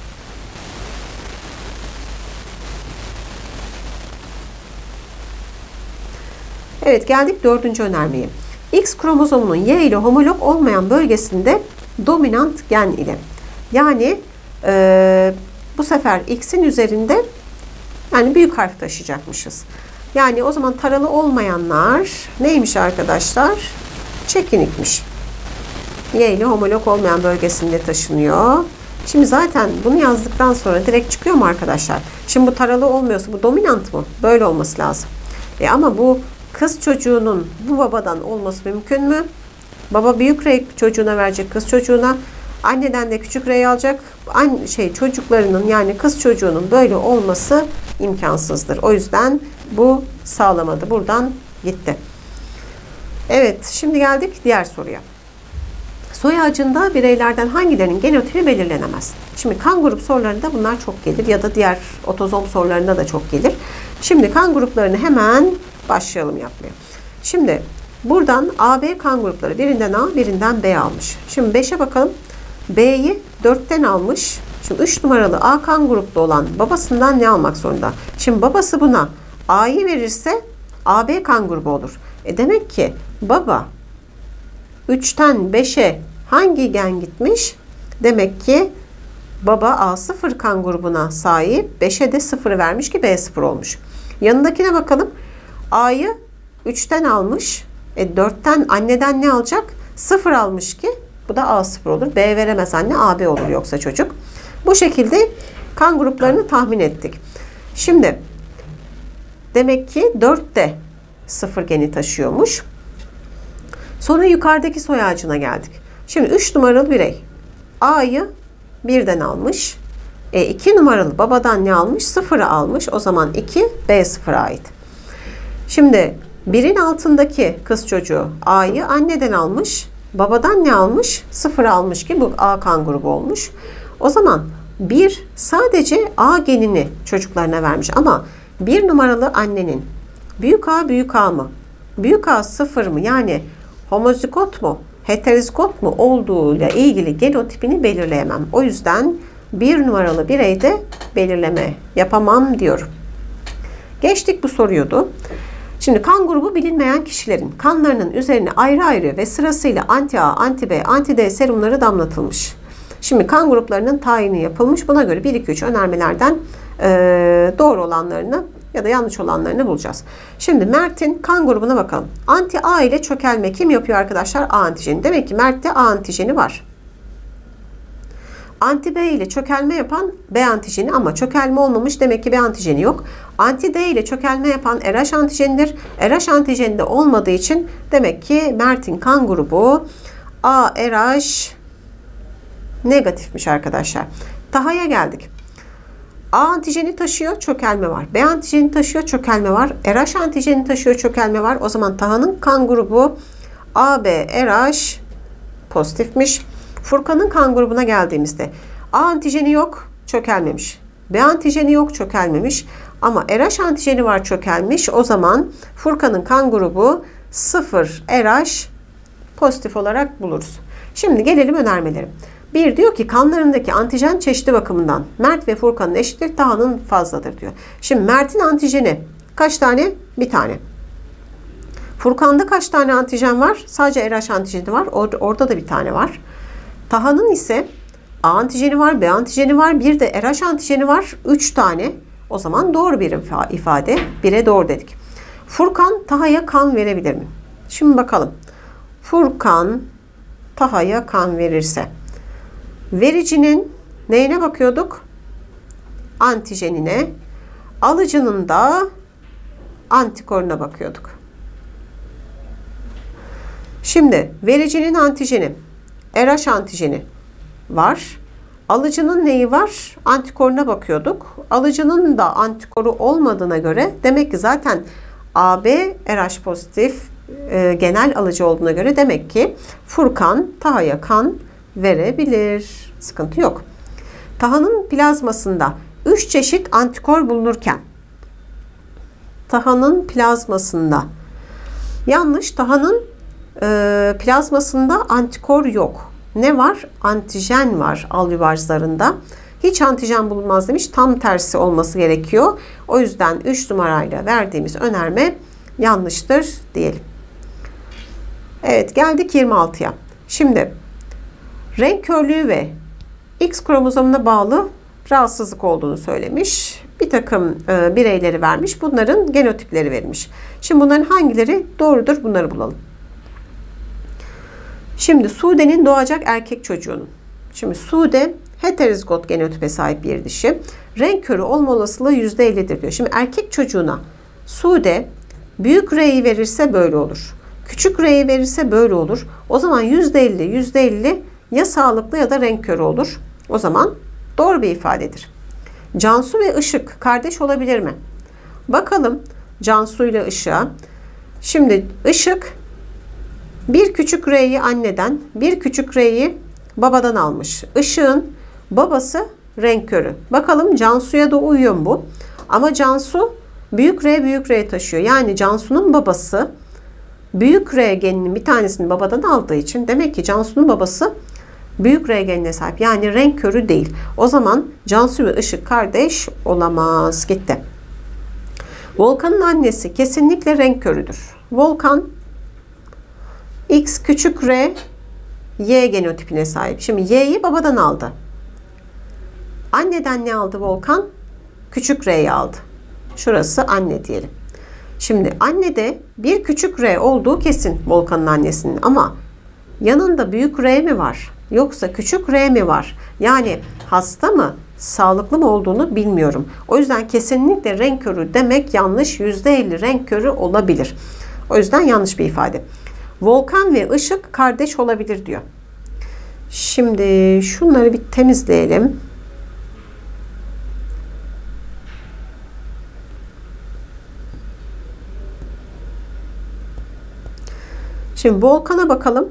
S1: Evet geldik dördüncü önermeye. X kromozomunun Y ile homolog olmayan bölgesinde dominant gen ile. Yani e, bu sefer X'in üzerinde yani büyük harf taşıyacakmışız. Yani o zaman taralı olmayanlar neymiş arkadaşlar? Çekinikmiş. Y ile homolog olmayan bölgesinde taşınıyor. Şimdi zaten bunu yazdıktan sonra direkt çıkıyor mu arkadaşlar? Şimdi bu taralı olmuyorsa bu dominant mı? Böyle olması lazım. E ama bu kız çocuğunun bu babadan olması mümkün mü? Baba büyük R çocuğuna verecek kız çocuğuna. Anneden de küçük R'yi alacak. Anne, şey çocuklarının yani kız çocuğunun böyle olması imkansızdır. O yüzden bu sağlamadı. Buradan gitti. Evet, şimdi geldik diğer soruya. Soy ağacında bireylerden hangilerinin genotipi belirlenemez? Şimdi kan grup sorularında bunlar çok gelir ya da diğer otozom sorularında da çok gelir. Şimdi kan gruplarını hemen başlayalım yapmaya. Şimdi buradan A B kan grupları birinden A birinden B almış. Şimdi beşe bakalım. B'yi dörtten almış. Şimdi üç numaralı A kan gruplu olan babasından ne almak zorunda? Şimdi babası buna A'yı verirse A B kan grubu olur. E demek ki baba üçten beşe hangi gen gitmiş? Demek ki baba A sıfır kan grubuna sahip, beşe de sıfır vermiş ki B sıfır olmuş. Yanındakine bakalım. A'yı üçten almış. E dörtten anneden ne alacak? sıfır almış ki bu da A sıfır olur. B veremez anne, A B olur yoksa çocuk. Bu şekilde kan gruplarını tahmin ettik. Şimdi demek ki dört de sıfır geni taşıyormuş. Sonra yukarıdaki soy ağacına geldik. Şimdi üç numaralı birey A'yı birden almış. E iki numaralı babadan ne almış? sıfırı almış. O zaman iki B sıfıra ait. Şimdi birin altındaki kız çocuğu A'yı anneden almış. Babadan ne almış? sıfır almış ki bu A kan grubu olmuş. O zaman bir sadece A genini çocuklarına vermiş ama bir numaralı annenin büyük A büyük A mı? Büyük A sıfır mı? Yani homozigot mu? heterozigot mu olduğuyla ilgili genotipini belirleyemem. O yüzden bir numaralı bireyde belirleme yapamam diyorum. Geçtik bu soruyordu. Şimdi kan grubu bilinmeyen kişilerin kanlarının üzerine ayrı ayrı ve sırasıyla anti-A, anti-B, anti-D serumları damlatılmış. Şimdi kan gruplarının tayini yapılmış. Buna göre bir, iki, üç önermelerden e, doğru olanlarını ya da yanlış olanlarını bulacağız. Şimdi Mert'in kan grubuna bakalım. Anti-A ile çökelme kim yapıyor arkadaşlar? A antijeni. Demek ki Mert'te A antijeni var. Anti-B ile çökelme yapan B antijeni ama çökelme olmamış. Demek ki B antijeni yok. Anti-D ile çökelme yapan R H antijenidir. R H antijeni de olmadığı için demek ki Mert'in kan grubu A R H negatifmiş arkadaşlar. Taha'ya geldik. A antijeni taşıyor, çökelme var. B antijeni taşıyor, çökelme var. R H antijeni taşıyor, çökelme var. O zaman Taha'nın kan grubu A B R H pozitifmiş. Furkan'ın kan grubuna geldiğimizde A antijeni yok, çökelmemiş. B antijeni yok, çökelmemiş. Ama R H antijeni var, çökelmiş. O zaman Furkan'ın kan grubu sıfır R H pozitif olarak buluruz. Şimdi gelelim önermelerim. Bir diyor ki kanlarındaki antijen çeşidi bakımından Mert ve Furkan'ın eşittir, Taha'nın fazladır diyor. Şimdi Mert'in antijeni kaç tane? Bir tane. Furkan'da kaç tane antijen var? Sadece R H antijeni var. Or orada da bir tane var. Taha'nın ise A antijeni var, B antijeni var, bir de R H antijeni var. üç tane. O zaman doğru bir ifade. bire doğru dedik. Furkan Taha'ya kan verebilir mi? Şimdi bakalım. Furkan Taha'ya kan verirse vericinin neyine bakıyorduk? Antijenine. Alıcının da antikoruna bakıyorduk. Şimdi vericinin antijeni, R H antijeni var. Alıcının neyi var? Antikoruna bakıyorduk. Alıcının da antikoru olmadığına göre demek ki zaten A B R H pozitif e, genel alıcı olduğuna göre demek ki Furkan Taha'ya kan verebilir. Sıkıntı yok. Taha'nın plazmasında üç çeşit antikor bulunurken Taha'nın plazmasında yanlış, Taha'nın e, plazmasında antikor yok. Ne var? Antijen var alveolar zarında. Hiç antijen bulunmaz demiş. Tam tersi olması gerekiyor. O yüzden üç numarayla verdiğimiz önerme yanlıştır diyelim. Evet, geldik yirmi altıya. Şimdi renk körlüğü ve X kromozomuna bağlı rahatsızlık olduğunu söylemiş. Bir takım e, bireyleri vermiş. Bunların genotipleri verilmiş. Şimdi bunların hangileri doğrudur? Bunları bulalım. Şimdi Sude'nin doğacak erkek çocuğunun. Şimdi Sude heterozigot genotipe sahip bir dişi. Renk körü olma olasılığı yüzde elli'dir diyor. Şimdi erkek çocuğuna Sude büyük R'yi verirse böyle olur. Küçük R'yi verirse böyle olur. O zaman yüzde elli, yüzde elli ya sağlıklı ya da renk körü olur. O zaman doğru bir ifadedir. Cansu ve Işık kardeş olabilir mi? Bakalım Cansu ile Işık'a. Şimdi Işık bir küçük R'yi anneden, bir küçük R'yi babadan almış. Işık'ın babası renk körü. Bakalım Cansu'ya da uyuyor mu bu? Ama Cansu büyük R büyük R taşıyor. Yani Cansu'nun babası büyük R geninin bir tanesini babadan aldığı için demek ki Cansu'nun babası büyük R genine sahip. Yani renk körü değil. O zaman Cansu ve Işık kardeş olamaz. Gitti. Volkan'ın annesi kesinlikle renk körüdür. Volkan X küçük R Y genotipine sahip. Şimdi Y'yi babadan aldı. Anneden ne aldı Volkan? Küçük R'yi aldı. Şurası anne diyelim. Şimdi annede bir küçük R olduğu kesin Volkan'ın annesinin, ama yanında büyük R mi var yoksa küçük R mi var? Yani hasta mı, sağlıklı mı olduğunu bilmiyorum. O yüzden kesinlikle renk körü demek yanlış. yüzde elli renk körü olabilir. O yüzden yanlış bir ifade. Volkan ve Işık kardeş olabilir diyor. Şimdi şunları bir temizleyelim. Şimdi Volkan'a bakalım.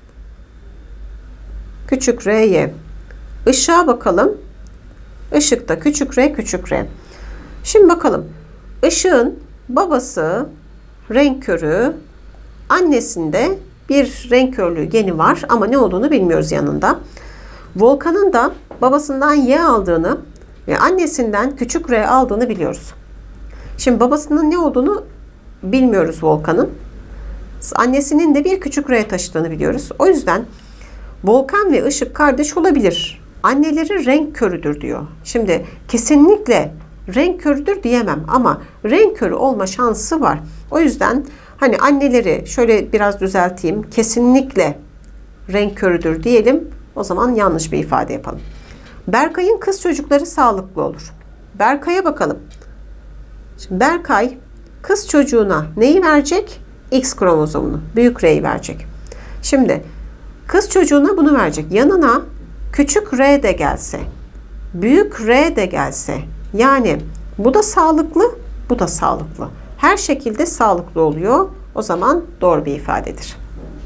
S1: Küçük R, Y. Işık'a bakalım. Işık'ta küçük R, küçük R. Şimdi bakalım. Işık'ın babası renk körü, annesinde bir renk körlüğü geni var ama ne olduğunu bilmiyoruz yanında. Volkan'ın da babasından Y aldığını ve annesinden küçük R aldığını biliyoruz. Şimdi babasının ne olduğunu bilmiyoruz Volkan'ın. Annesinin de bir küçük R taşıdığını biliyoruz. O yüzden Volkan ve Işık kardeş olabilir. Anneleri renk körüdür diyor. Şimdi kesinlikle renk körüdür diyemem ama renk körü olma şansı var. O yüzden hani anneleri şöyle biraz düzelteyim. Kesinlikle renk körüdür diyelim. O zaman yanlış bir ifade yapalım. Berkay'ın kız çocukları sağlıklı olur. Berkay'a bakalım. Şimdi Berkay kız çocuğuna neyi verecek? X kromozomunu. Büyük R'yi verecek. Şimdi kız çocuğuna bunu verecek. Yanına küçük R de gelse, büyük R de gelse, yani bu da sağlıklı, bu da sağlıklı. Her şekilde sağlıklı oluyor. O zaman doğru bir ifadedir.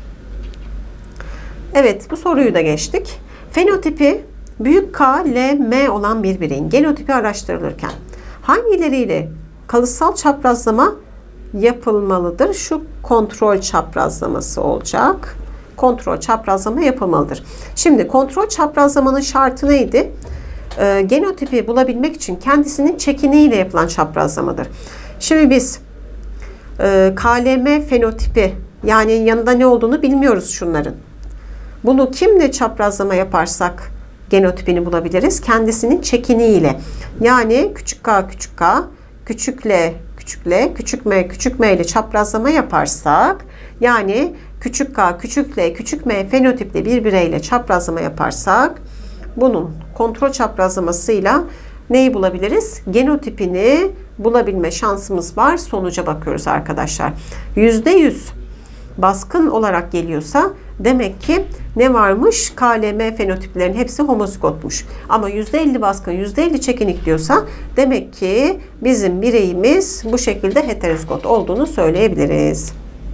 S1: Evet, bu soruyu da geçtik. Fenotipi büyük K, L, M olan bir bireyin genotipi araştırılırken hangileriyle kalıtsal çaprazlama yapılmalıdır? Şu kontrol çaprazlaması olacak. Kontrol çaprazlama yapılmalıdır. Şimdi kontrol çaprazlamanın şartı neydi? Ee, genotipi bulabilmek için kendisinin çekiniyle yapılan çaprazlamadır. Şimdi biz e, K L M fenotipi, yani yanında ne olduğunu bilmiyoruz şunların. Bunu kimle çaprazlama yaparsak genotipini bulabiliriz? Kendisinin çekiniyle. Yani küçük k küçük k, küçük l küçük l, küçük m küçük m ile çaprazlama yaparsak, yani küçük k küçük l küçük m fenotipli bir bireyle çaprazlama yaparsak bunun kontrol çaprazlamasıyla neyi bulabiliriz? Genotipini bulabilme şansımız var. Sonuca bakıyoruz arkadaşlar. yüzde yüz baskın olarak geliyorsa demek ki ne varmış? K L M fenotiplerin hepsi homozigotmuş. Ama yüzde elli baskın, yüzde elli çekinik diyorsa demek ki bizim bireyimiz bu şekilde heterozigot olduğunu söyleyebiliriz.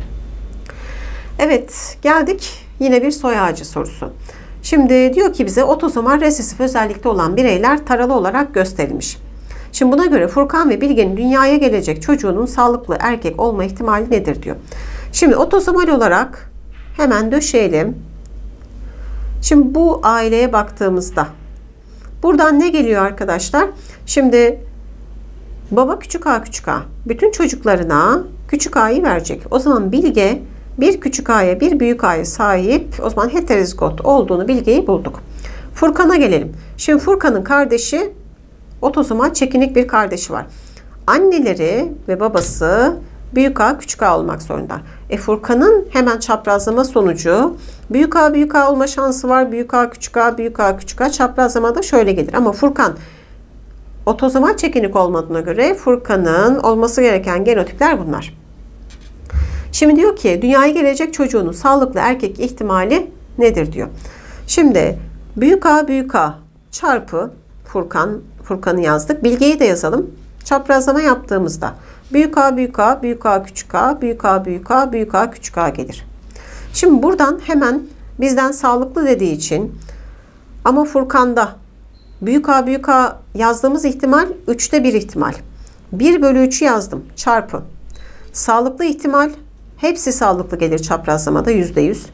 S1: Evet, geldik yine bir soy ağacı sorusu. Şimdi diyor ki bize otozomal resesif özellikte olan bireyler taralı olarak gösterilmiş. Şimdi buna göre Furkan ve Bilge'nin dünyaya gelecek çocuğunun sağlıklı erkek olma ihtimali nedir diyor. Şimdi otozomal olarak hemen döşeyelim. Şimdi bu aileye baktığımızda buradan ne geliyor arkadaşlar? Şimdi baba küçük a küçük a bütün çocuklarına küçük a'yı verecek. O zaman Bilge bir küçük a'ya bir büyük a'ya sahip, o zaman heterozigot olduğunu Bilge'yi bulduk. Furkan'a gelelim. Şimdi Furkan'ın kardeşi otozomal çekinik bir kardeşi var. Anneleri ve babası büyük A küçük a olmak zorunda. E Furkan'ın hemen çaprazlama sonucu büyük A büyük A olma şansı var. Büyük A küçük a büyük A küçük a çaprazlama da şöyle gelir. Ama Furkan otozomal çekinik olmadığına göre Furkan'ın olması gereken genotipler bunlar. Şimdi diyor ki dünyaya gelecek çocuğunun sağlıklı erkek ihtimali nedir diyor. Şimdi büyük A büyük A çarpı Furkan, Furkan'ı yazdık. Bilge'yi de yazalım. Çaprazlama yaptığımızda büyük A büyük A büyük A küçük a büyük A büyük A büyük A küçük a gelir. Şimdi buradan hemen bizden sağlıklı dediği için ama Furkan'da büyük A büyük A yazdığımız ihtimal üçte bir ihtimal. bir bölü üçü yazdım. Çarpı. Sağlıklı ihtimal hepsi sağlıklı gelir çaprazlamada yüzde yüz.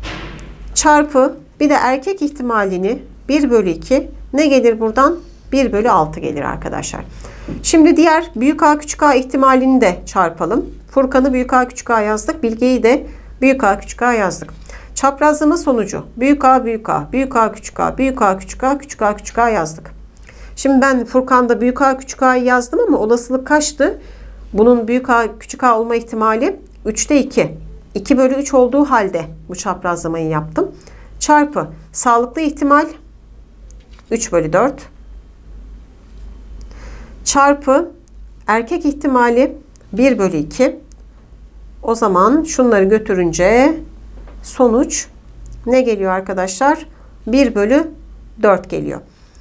S1: Çarpı bir de erkek ihtimalini bir bölü iki ne gelir buradan? bir bölü altı gelir arkadaşlar. Şimdi diğer büyük A küçük a ihtimalini de çarpalım. Furkan'ı büyük A küçük a yazdık. Bilge'yi de büyük A küçük a yazdık. Çaprazlama sonucu büyük A büyük A büyük A küçük a büyük A küçük a küçük A küçük a yazdık. Şimdi ben Furkan'da büyük A küçük a'yı yazdım ama olasılık kaçtı? Bunun büyük A küçük a olma ihtimali üçte iki. iki bölü üç olduğu halde bu çaprazlamayı yaptım. Çarpı sağlıklı ihtimal üç bölü dört. Çarpı erkek ihtimali bir bölü iki. O zaman şunları götürünce sonuç ne geliyor arkadaşlar? bir bölü dört geliyor.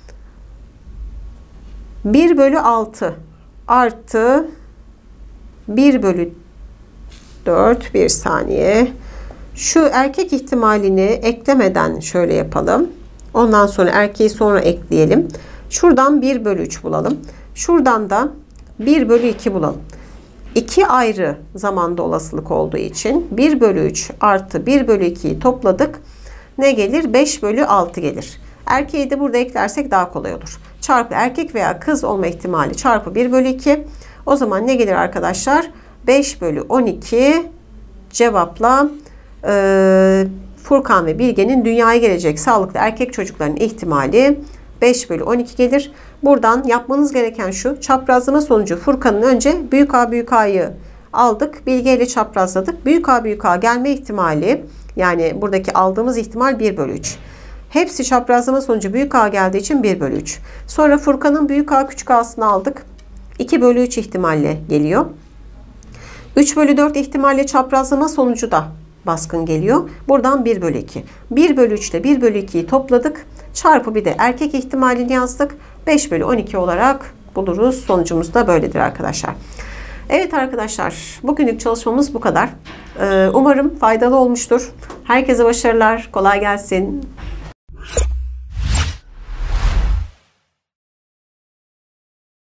S1: bir bölü altı artı bir bölü dört, bir saniye. Şu erkek ihtimalini eklemeden şöyle yapalım. Ondan sonra erkeği sonra ekleyelim. Şuradan bir bölü üç bulalım. Şuradan da bir bölü iki bulalım. iki ayrı zamanda olasılık olduğu için bir bölü üç artı bir bölü ikiyi topladık. Ne gelir? beş bölü altı gelir. Erkeği de burada eklersek daha kolay olur. Çarpı erkek veya kız olma ihtimali çarpı bir bölü iki. O zaman ne gelir arkadaşlar? beş bölü on iki cevapla e, Furkan ve Bilge'nin dünyaya gelecek sağlıklı erkek çocukların ihtimali beş bölü on iki gelir. Buradan yapmanız gereken şu: çaprazlama sonucu Furkan'ın önce büyük A büyük A'yı aldık. Bilge ile çaprazladık. Büyük A büyük A gelme ihtimali, yani buradaki aldığımız ihtimal bir bölü üç. Hepsi çaprazlama sonucu büyük A geldiği için bir bölü üç. Sonra Furkan'ın büyük A küçük A'sını aldık. iki bölü üç ihtimalle geliyor. üç bölü dört ihtimalle çaprazlama sonucu da baskın geliyor. Buradan bir bölü iki. bir bölü üç ile bir bölü ikiyi topladık. Çarpı bir de erkek ihtimalini yazdık. beş bölü on iki olarak buluruz. Sonucumuz da böyledir arkadaşlar. Evet arkadaşlar, bugünlük çalışmamız bu kadar. Umarım faydalı olmuştur. Herkese başarılar, kolay gelsin.